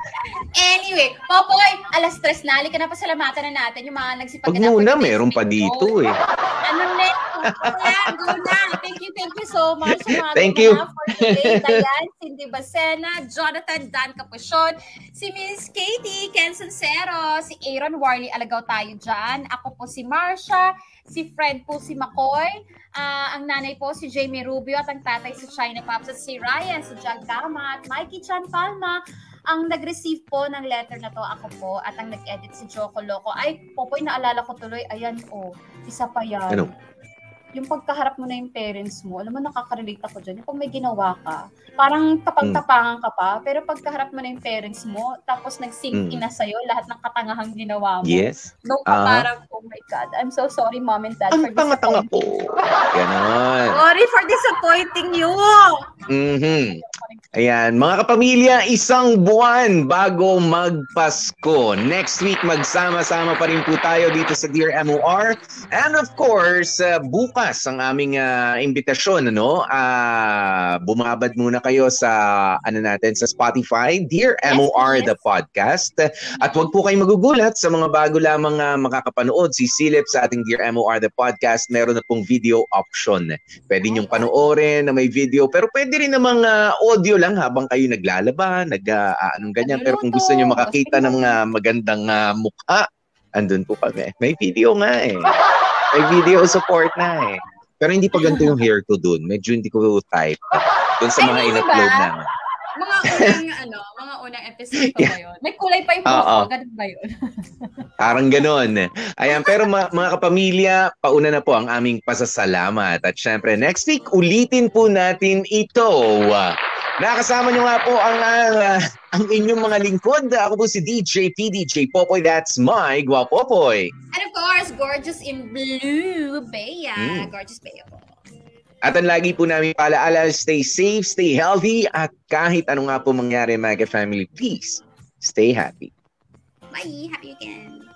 Anyway, Popoy, alas tres na. Halika na, pasalamatan na natin yung mga nagsipag Pag muna, meron pa dito eh. Ano na? Kaya, go na. Thank you, thank you so much. Sa mga Thank mga you. for today. Dayan, Cindy Bacena, Jonathan Dan Capuchon, si Miss Katie Ken Sancero, si Aaron Warley Alagaw tayo dyan. Ako po si Marcia, si Fred po si McCoy, ah, ang nanay po si Jamie Rubio at ang tatay si China Pops at si Ryan, si Jack Gama at Mikey Chan Palma. Ang nag-receive po ng letter na to, ako po, at ang nag-edit si Choco Loco. Ay, Popoy, naalala ko tuloy, ayan, oh, isa pa yan. Ano? Yung pagkaharap mo na yung parents mo, alam mo, nakaka-relate ako dyan. Yung pag may ginawa ka, parang tapang-tapangan ka pa, pero pagkaharap mo na yung parents mo, tapos nag-sink Mm. in na sa'yo lahat ng katangahang ginawa mo. Yes. No, Ah. parang, oh my God, I'm so sorry, mom and dad, for Ang tanga-tanga disappointing. po. Ganon. Sorry for disappointing you! Mhm. Ayan, mga kapamilya, isang buwan bago magpasko. Next week, magsama-sama pa rin po tayo dito sa Dear M O R. And of course, uh, bukas ang aming uh, imbitasyon, ano? Uh, bumabad muna kayo sa, ano natin, sa Spotify, Dear M O R, the podcast. At huwag po kayong magugulat sa mga bago lamang uh, makakapanood. Sisilip sa ating Dear M O R, the podcast, meron na pong video option. Pwede niyong panoorin na may video, pero pwede rin namang uh, audio lang habang kayo naglalaba, nag uh, anong ganyan. Pero kung gusto niyo makakita ng uh, magandang uh, mukha, andun po kami. May video nga eh. May video support na eh. Pero hindi pa ganito yung hair ko dun. Medyo hindi ko type. Dun sa mga Ay, in-upload diba? namin. Mga unang, ano, mga unang episode pa ba yun? May kulay pa yung buhok Oo. ko, ganun ba yun? Parang ganon. Ayan, pero ma- mga kapamilya, pauna na po ang aming pasasalamat. At syempre, next week, ulitin po natin ito. Nakasama nyo nga po ang, uh, ang inyong mga lingkod. Ako po si D J P D J Popoy. That's my Guapopoy. And of course, gorgeous in blue, Bea. Mm. Gorgeous Bea po. At ang lagi po namin paalaala, stay safe, stay healthy, at kahit ano nga po mangyari, mga family, please, stay happy. Bye! Happy weekend!